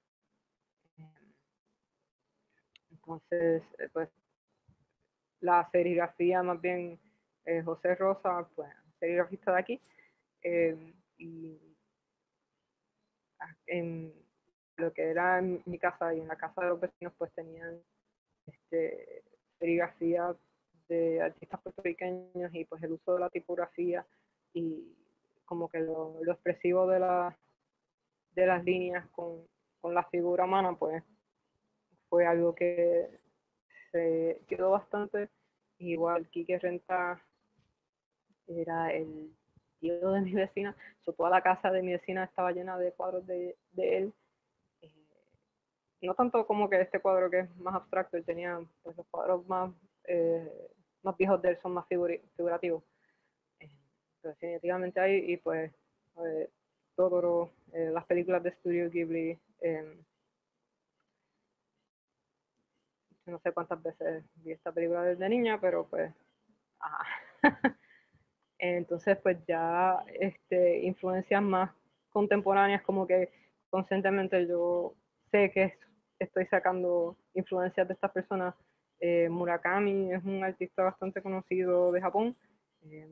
Entonces, pues, la serigrafía más bien, eh, José Rosa, pues, serigrafista de aquí, eh, y en lo que era en mi casa y en la casa de los vecinos, pues tenían este, serigrafía de artistas puertorriqueños y pues el uso de la tipografía y como que lo, lo expresivo de, la, de las líneas con, con la figura humana, pues fue algo que se quedó bastante. Igual Quique Renta era el tío de mi vecina, so, toda la casa de mi vecina estaba llena de cuadros de, de él. Eh, no tanto como que este cuadro que es más abstracto, él tenía pues, los cuadros más, eh, más viejos de él son más figurativos. Eh, definitivamente hay, y pues eh, Totoro, eh, las películas de Studio Ghibli, eh, no sé cuántas veces vi esta película desde niña, pero pues, ajá. Entonces, pues ya este, influencias más contemporáneas, como que constantemente yo sé que estoy sacando influencias de estas personas. Eh, Murakami es un artista bastante conocido de Japón. Eh,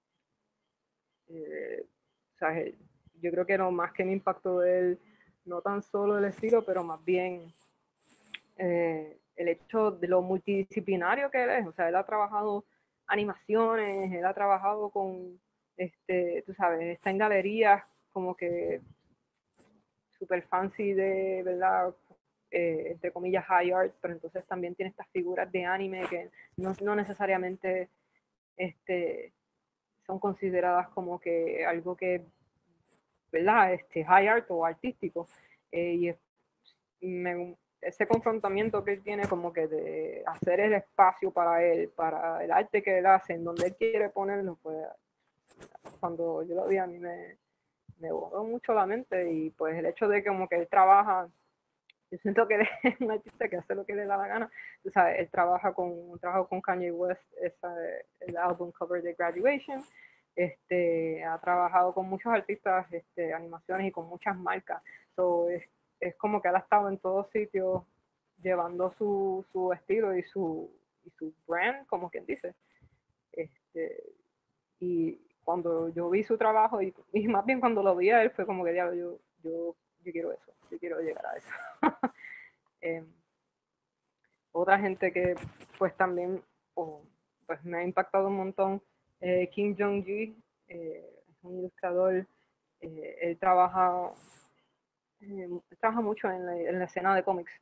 eh, o sea, yo creo que lo más que me impactó de él, no tan solo el estilo, pero más bien eh, el hecho de lo multidisciplinario que él es. O sea, él ha trabajado animaciones, él ha trabajado con, este, tú sabes, está en galerías como que super fancy de, ¿verdad? eh, entre comillas, high art, pero entonces también tiene estas figuras de anime que no, no necesariamente este, son consideradas como que algo que, ¿verdad? Este, high art o artístico. Eh, y es, me, ese confrontamiento que él tiene como que de hacer el espacio para él, para el arte que él hace, en donde él quiere ponerlo, pues cuando yo lo vi a mí me, me voló mucho la mente, y pues el hecho de que como que él trabaja, yo siento que él es un artista que hace lo que le da la gana. Tú sabes, él trabaja con, trabajo con Kanye West, esa, el álbum cover de Graduation. Este, ha trabajado con muchos artistas, este, animaciones y con muchas marcas. So, es, es como que él ha estado en todos sitios llevando su, su estilo y su, y su brand, como quien dice. Este, y cuando yo vi su trabajo, y, y más bien cuando lo vi a él, fue como que diablo, yo, yo, yo quiero eso, yo quiero llegar a eso. eh, otra gente que pues también oh, pues me ha impactado un montón, eh, Kim Jong-gi, eh, es un ilustrador, eh, él trabaja, eh, trabaja mucho en la, en la escena de cómics,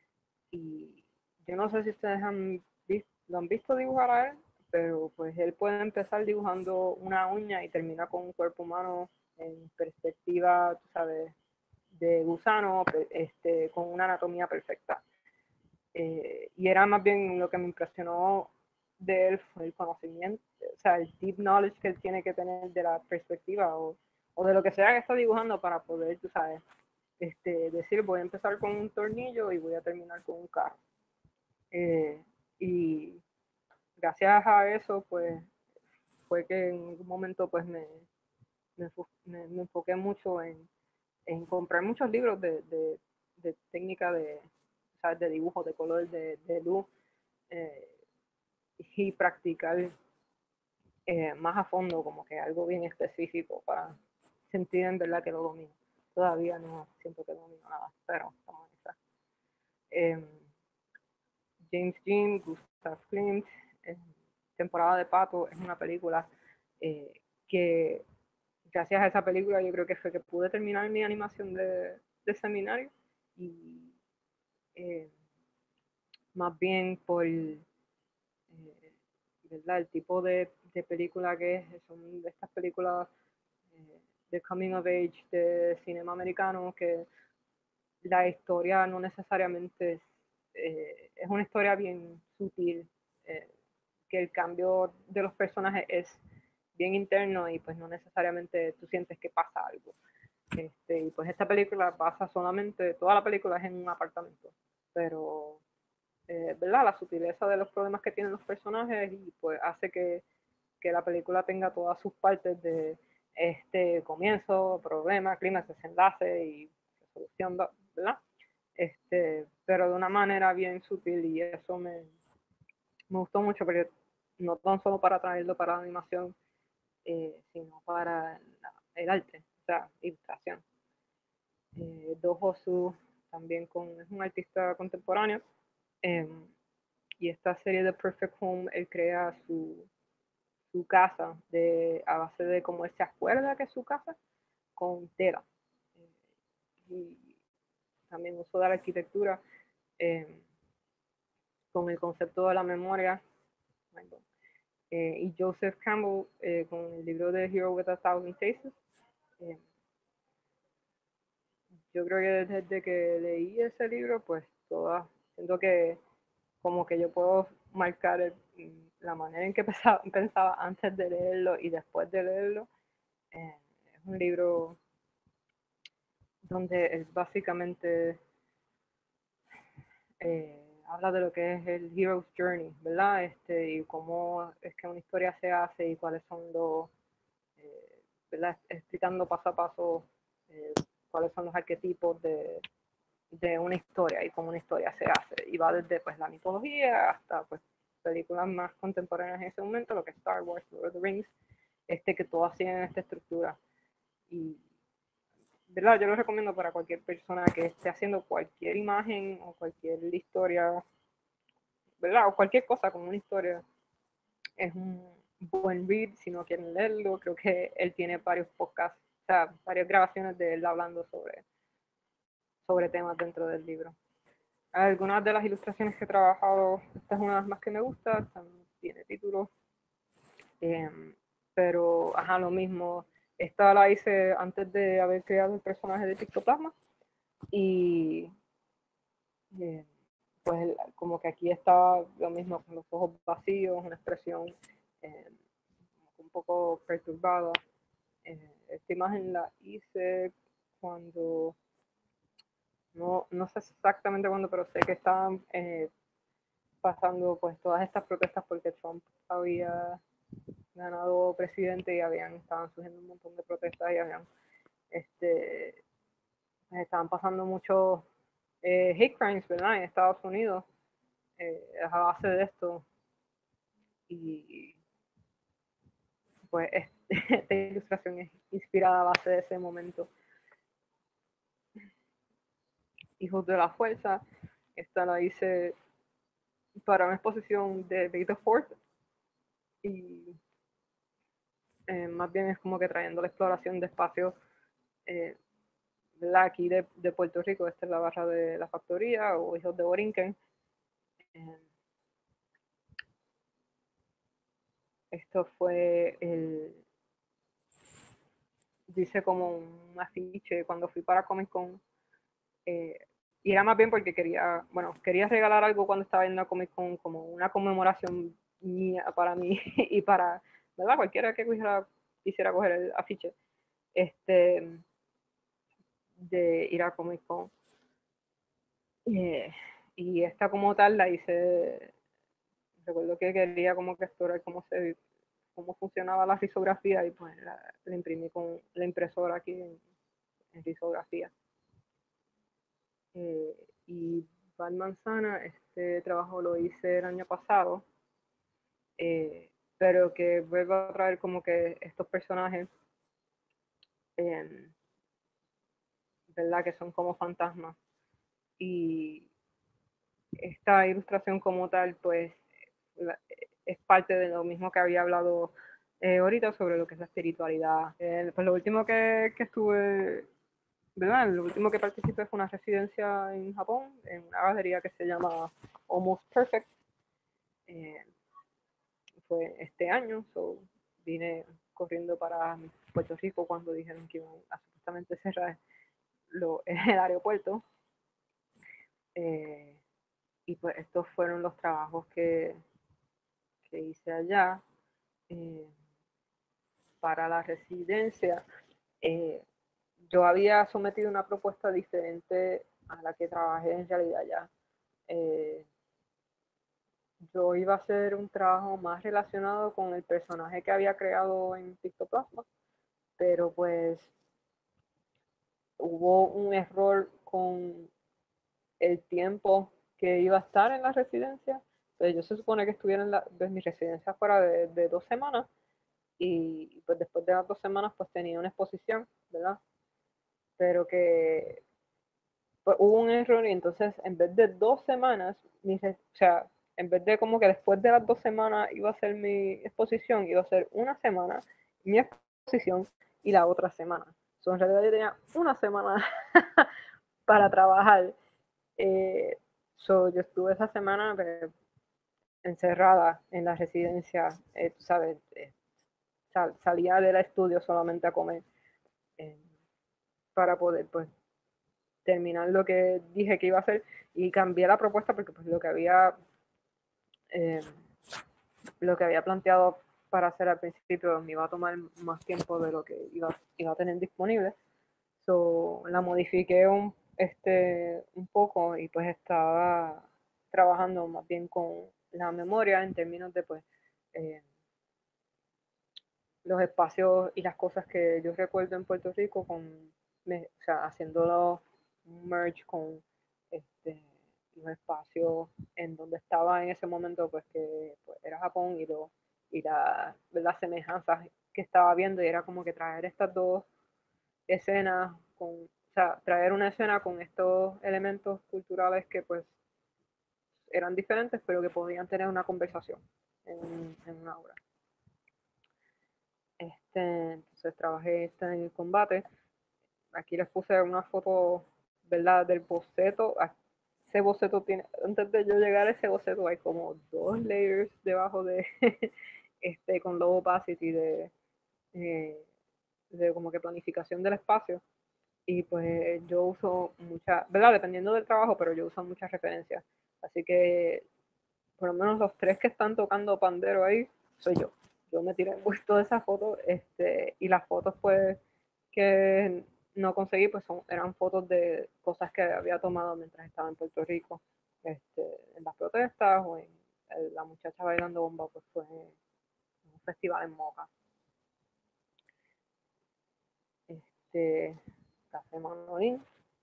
y yo no sé si ustedes han visto, lo han visto dibujar a él, pero pues él puede empezar dibujando una uña y termina con un cuerpo humano en perspectiva, tú sabes, de gusano, este, con una anatomía perfecta. Eh, y era más bien lo que me impresionó de él fue el conocimiento, o sea, el deep knowledge que él tiene que tener de la perspectiva o, o de lo que sea que está dibujando para poder, tú sabes, este, decir voy a empezar con un tornillo y voy a terminar con un carro. Eh, y gracias a eso, pues, fue que en algún momento, pues, me, me, me, me enfoqué mucho en, en, comprar muchos libros de, de, de técnica de, ¿sabes? De dibujo, de color, de, de luz, eh, y practicar eh, más a fondo, como que algo bien específico para sentir en verdad que lo domino. Todavía no siento que domino nada, pero estamos en esa. Eh, James Dean, Gustav Klimt, eh, Temporada de Pato, es una película eh, que gracias a esa película yo creo que fue que pude terminar mi animación de, de seminario, y eh, más bien por eh, ¿verdad? El tipo de, de película que es, son de estas películas eh, de coming of age de cinema americano, que la historia no necesariamente es, eh, es una historia bien sutil, eh, que el cambio de los personajes es bien interno y pues no necesariamente tú sientes que pasa algo. Este, y pues esta película pasa solamente, toda la película es en un apartamento, pero eh, ¿verdad? La sutileza de los problemas que tienen los personajes y pues hace que, que la película tenga todas sus partes de este comienzo, problema, clímax, desenlace y resolución, ¿verdad? Este, pero de una manera bien sutil, y eso me, me gustó mucho, porque no tan solo para traerlo para la animación, eh, sino para la, el arte, o sea, ilustración. Eh, Do Hosu también con, es un artista contemporáneo, eh, y esta serie de Perfect Home, él crea su, su casa de, a base de cómo él se acuerda que es su casa, con tela. Eh, y también uso de la arquitectura eh, con el concepto de la memoria. Eh, y Joseph Campbell eh, con el libro de Hero with a Thousand Faces. Eh, yo creo que desde que leí ese libro, pues toda, siento que como que yo puedo marcar el, la manera en que pensaba, pensaba antes de leerlo y después de leerlo. Eh, es un libro donde es básicamente eh, habla de lo que es el Hero's Journey, ¿verdad? Este, y cómo es que una historia se hace y cuáles son los, eh, ¿verdad? Explicando paso a paso eh, cuáles son los arquetipos de, de una historia y cómo una historia se hace. Y va desde pues, la mitología hasta pues, películas más contemporáneas en ese momento, lo que es Star Wars, Lord of the Rings, este, que todas tienen esta estructura. Y, ¿verdad? Yo lo recomiendo para cualquier persona que esté haciendo cualquier imagen o cualquier historia, ¿verdad? O cualquier cosa con una historia. Es un buen read si no quieren leerlo. Creo que él tiene varios podcasts, o sea, varias grabaciones de él hablando sobre, sobre temas dentro del libro. algunas de las ilustraciones que he trabajado, esta es una de las más que me gusta, tiene título, eh, pero ajá, lo mismo, esta la hice antes de haber creado el personaje de Pictoplasma, y eh, pues como que aquí está lo mismo, con los ojos vacíos, una expresión eh, un poco perturbada. Eh, esta imagen la hice cuando, no, no sé exactamente cuándo, pero sé que estaban eh, pasando pues todas estas protestas porque Trump había ganado presidente y habían, estaban surgiendo un montón de protestas y habían, este, estaban pasando muchos eh, hate crimes, ¿verdad? En Estados Unidos, eh, a base de esto. Y pues esta ilustración es inspirada a base de ese momento. Hijos de la Fuerza, esta la hice para una exposición de Beta Fort, y eh, más bien es como que trayendo la exploración de espacios eh, aquí de, de Puerto Rico. Esta es la barra de la factoría, o Hijos de Borinquen. Eh, esto fue el, dice como un afiche cuando fui para Comic Con, eh, y era más bien porque quería, bueno, quería regalar algo cuando estaba en la Comic Con, como una conmemoración mía para mí y para, ¿verdad? Cualquiera que quisiera, quisiera coger el afiche, este, de ir a Comic Con. Eh, y esta como tal la hice, recuerdo que quería como que explorar cómo se cómo funcionaba la risografía, y pues la, la imprimí con la impresora aquí en, en risografía. Eh, y Bad Manzana, este trabajo lo hice el año pasado, eh, pero que vuelvo a traer como que estos personajes, eh, ¿verdad? Que son como fantasmas. Y esta ilustración como tal, pues la, es parte de lo mismo que había hablado eh, ahorita sobre lo que es la espiritualidad. Eh, pues lo último que, que estuve, ¿verdad? Lo último que participé fue una residencia en Japón, en una galería que se llama Almost Perfect. Eh, fue este año, so vine corriendo para Puerto Rico cuando dijeron que iban a supuestamente cerrar lo, el aeropuerto. Eh, y pues estos fueron los trabajos que, que hice allá. Eh, para la residencia, eh, yo había sometido una propuesta diferente a la que trabajé en realidad ya. Eh, yo iba a hacer un trabajo más relacionado con el personaje que había creado en Pictoplasma, pero pues hubo un error con el tiempo que iba a estar en la residencia. Entonces yo se supone que estuviera en la, pues, mi residencia fuera de, de dos semanas, y pues después de las dos semanas pues tenía una exposición, ¿verdad? Pero que pues, hubo un error, y entonces en vez de dos semanas, mi, o sea, en vez de como que después de las dos semanas iba a ser mi exposición, iba a ser una semana mi exposición y la otra semana. So, en realidad yo tenía una semana para trabajar. Eh, so, yo estuve esa semana eh, encerrada en la residencia, eh, tú sabes, eh, sal, salía del estudio solamente a comer, eh, para poder pues terminar lo que dije que iba a hacer, y cambié la propuesta porque pues lo que había eh, lo que había planteado para hacer al principio me iba a tomar más tiempo de lo que iba, iba a tener disponible. So, la modifiqué un, este, un poco, y pues estaba trabajando más bien con la memoria en términos de pues eh, los espacios y las cosas que yo recuerdo en Puerto Rico, con, me, o sea, haciéndolo un merge con este, los espacios en donde estaba en ese momento, pues que pues, era Japón, y, lo, y la, las semejanzas que estaba viendo, y era como que traer estas dos escenas, con, o sea, traer una escena con estos elementos culturales que pues eran diferentes, pero que podían tener una conversación en, en una obra. Este, entonces trabajé esta en el combate. Aquí les puse una foto, ¿verdad?, del boceto. ese boceto tiene, antes de yo llegar a ese boceto hay como dos layers debajo de, este, con low opacity de, eh, de como que planificación del espacio. Y pues yo uso muchas, ¿verdad? Dependiendo del trabajo, pero yo uso muchas referencias. Así que por lo menos los tres que están tocando pandero ahí, soy yo. Yo me tiré justo de esa foto, este, y las fotos pues que no conseguí pues son, eran fotos de cosas que había tomado mientras estaba en Puerto Rico, este, en las protestas o en, en la muchacha bailando bomba pues fue en un festival en Moca. Este, Café Manolín.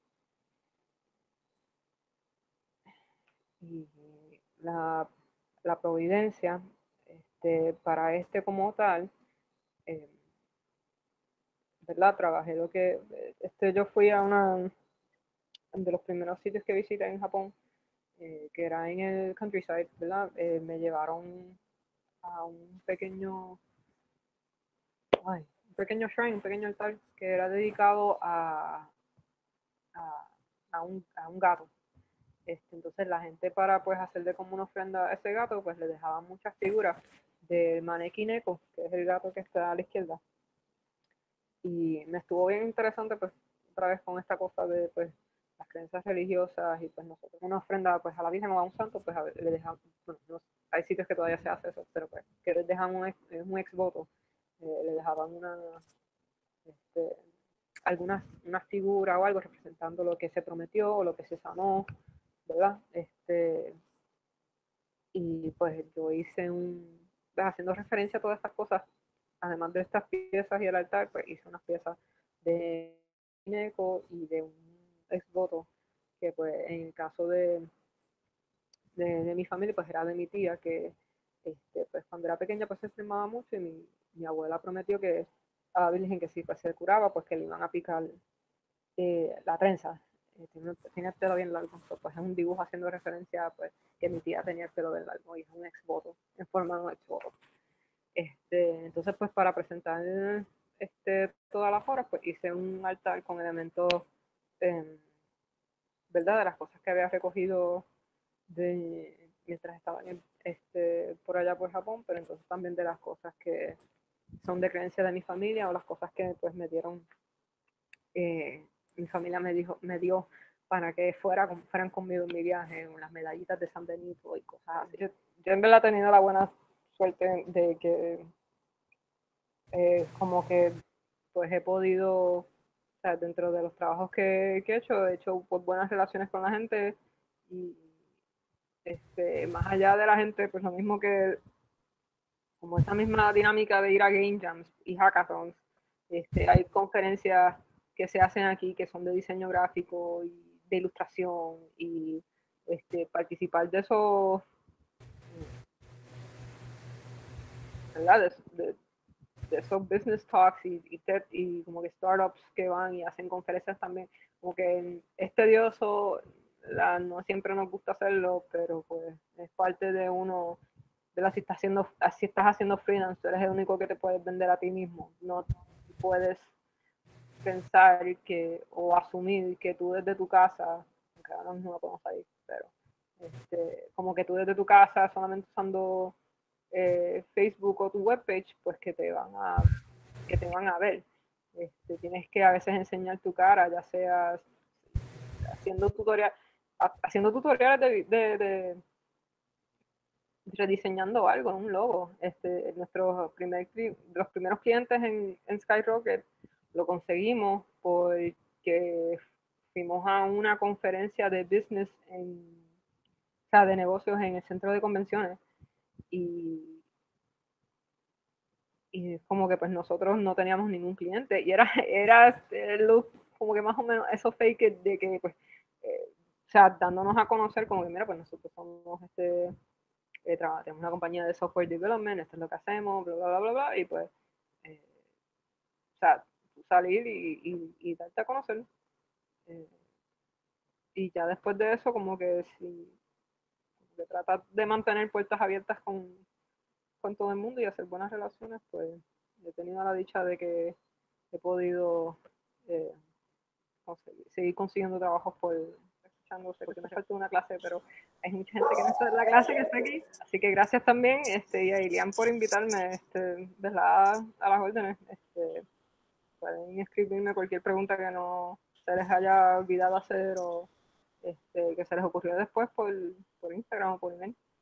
Y la, la providencia, este, para este como tal, eh, ¿verdad? Trabajé lo que, este, yo fui a una de los primeros sitios que visité en Japón, eh, que era en el countryside, ¿verdad? Eh, me llevaron a un pequeño, ay, un pequeño shrine, un pequeño altar que era dedicado a, a, a, un, a un gato. Este, entonces la gente para pues hacerle como una ofrenda a ese gato, pues le dejaban muchas figuras del Maneki Neko, que es el gato que está a la izquierda. Y me estuvo bien interesante pues otra vez con esta cosa de pues las creencias religiosas y pues nosotros una ofrenda pues a la Virgen o a un santo, pues a ver, le dejan, bueno, no, hay sitios que todavía se hace eso, pero pues que les dejan un ex, un ex voto, eh, le dejaban una, este, algunas, una figura o algo representando lo que se prometió o lo que se sanó, ¿verdad? Este, y pues yo hice un, pues, haciendo referencia a todas estas cosas, además de estas piezas y el altar, pues hice unas piezas de Gineco y de un ex voto, que pues en el caso de, de, de mi familia, pues era de mi tía, que este, pues cuando era pequeña pues se enfermaba mucho y mi, mi abuela prometió que a la Virgen que si pues se curaba, pues que le iban a picar eh, la trenza. Eh, tiene, tiene el pelo bien largo, pues es un dibujo haciendo referencia pues que mi tía tenía el pelo bien largo y es un ex voto, en forma de un ex voto. Este, entonces pues para presentar este, todas las horas pues hice un altar con elementos eh, ¿verdad? De las cosas que había recogido de, mientras estaba en, este, por allá por Japón, pero entonces también de las cosas que son de creencia de mi familia o las cosas que pues me dieron, eh, mi familia me, dijo, me dio para que fuera, fueran conmigo en mi viaje, las medallitas de San Benito y cosas así. Yo, yo en verdad he tenido la buena suerte de que eh, como que pues he podido, o sea, dentro de los trabajos que, que he hecho, he hecho pues, buenas relaciones con la gente y este, más allá de la gente, pues lo mismo que como esa misma dinámica de ir a game jams y hackathons, este, hay conferencias que se hacen aquí que son de diseño gráfico y de ilustración y este, participar de esos, ¿verdad? De, de, de esos business talks y, y, TED, y como que startups que van y hacen conferencias también, como que es tedioso, la, no siempre nos gusta hacerlo, pero pues es parte de uno, de la si estás haciendo, si estás haciendo freelance, tú eres el único que te puedes vender a ti mismo, no puedes pensar que, o asumir que tú desde tu casa, aunque ahora mismo no podemos salir, pero este, como que tú desde tu casa solamente usando eh, Facebook o tu webpage, pues que te van a, que te van a ver. Este, tienes que a veces enseñar tu cara, ya sea haciendo tutoriales, haciendo tutoriales de, de, de, rediseñando algo, un logo. Este, nuestros primer, los primeros clientes en, en Skyrocket lo conseguimos porque fuimos a una conferencia de business, en, o sea, de negocios en el centro de convenciones y y como que pues nosotros no teníamos ningún cliente y era, era este, lo, como que más o menos eso fake de que pues, eh, o sea, dándonos a conocer como que mira, pues nosotros somos este, eh, tenemos una compañía de software development, esto es lo que hacemos, bla, bla, bla, bla, bla y pues, eh, o sea, salir y, y, y darte a conocer. Eh, y ya después de eso, como que si de tratar de mantener puertas abiertas con, con todo el mundo y hacer buenas relaciones, pues he tenido la dicha de que he podido eh, conseguir, seguir consiguiendo trabajos por empezando, sé que me falta una clase, pero hay mucha gente que no está en la clase que está aquí, así que gracias también, este, y a Ilian por invitarme, este, ¿verdad? A las órdenes, este, pueden escribirme cualquier pregunta que no se les haya olvidado hacer o este, que se les ocurrió después por, por Instagram o por email.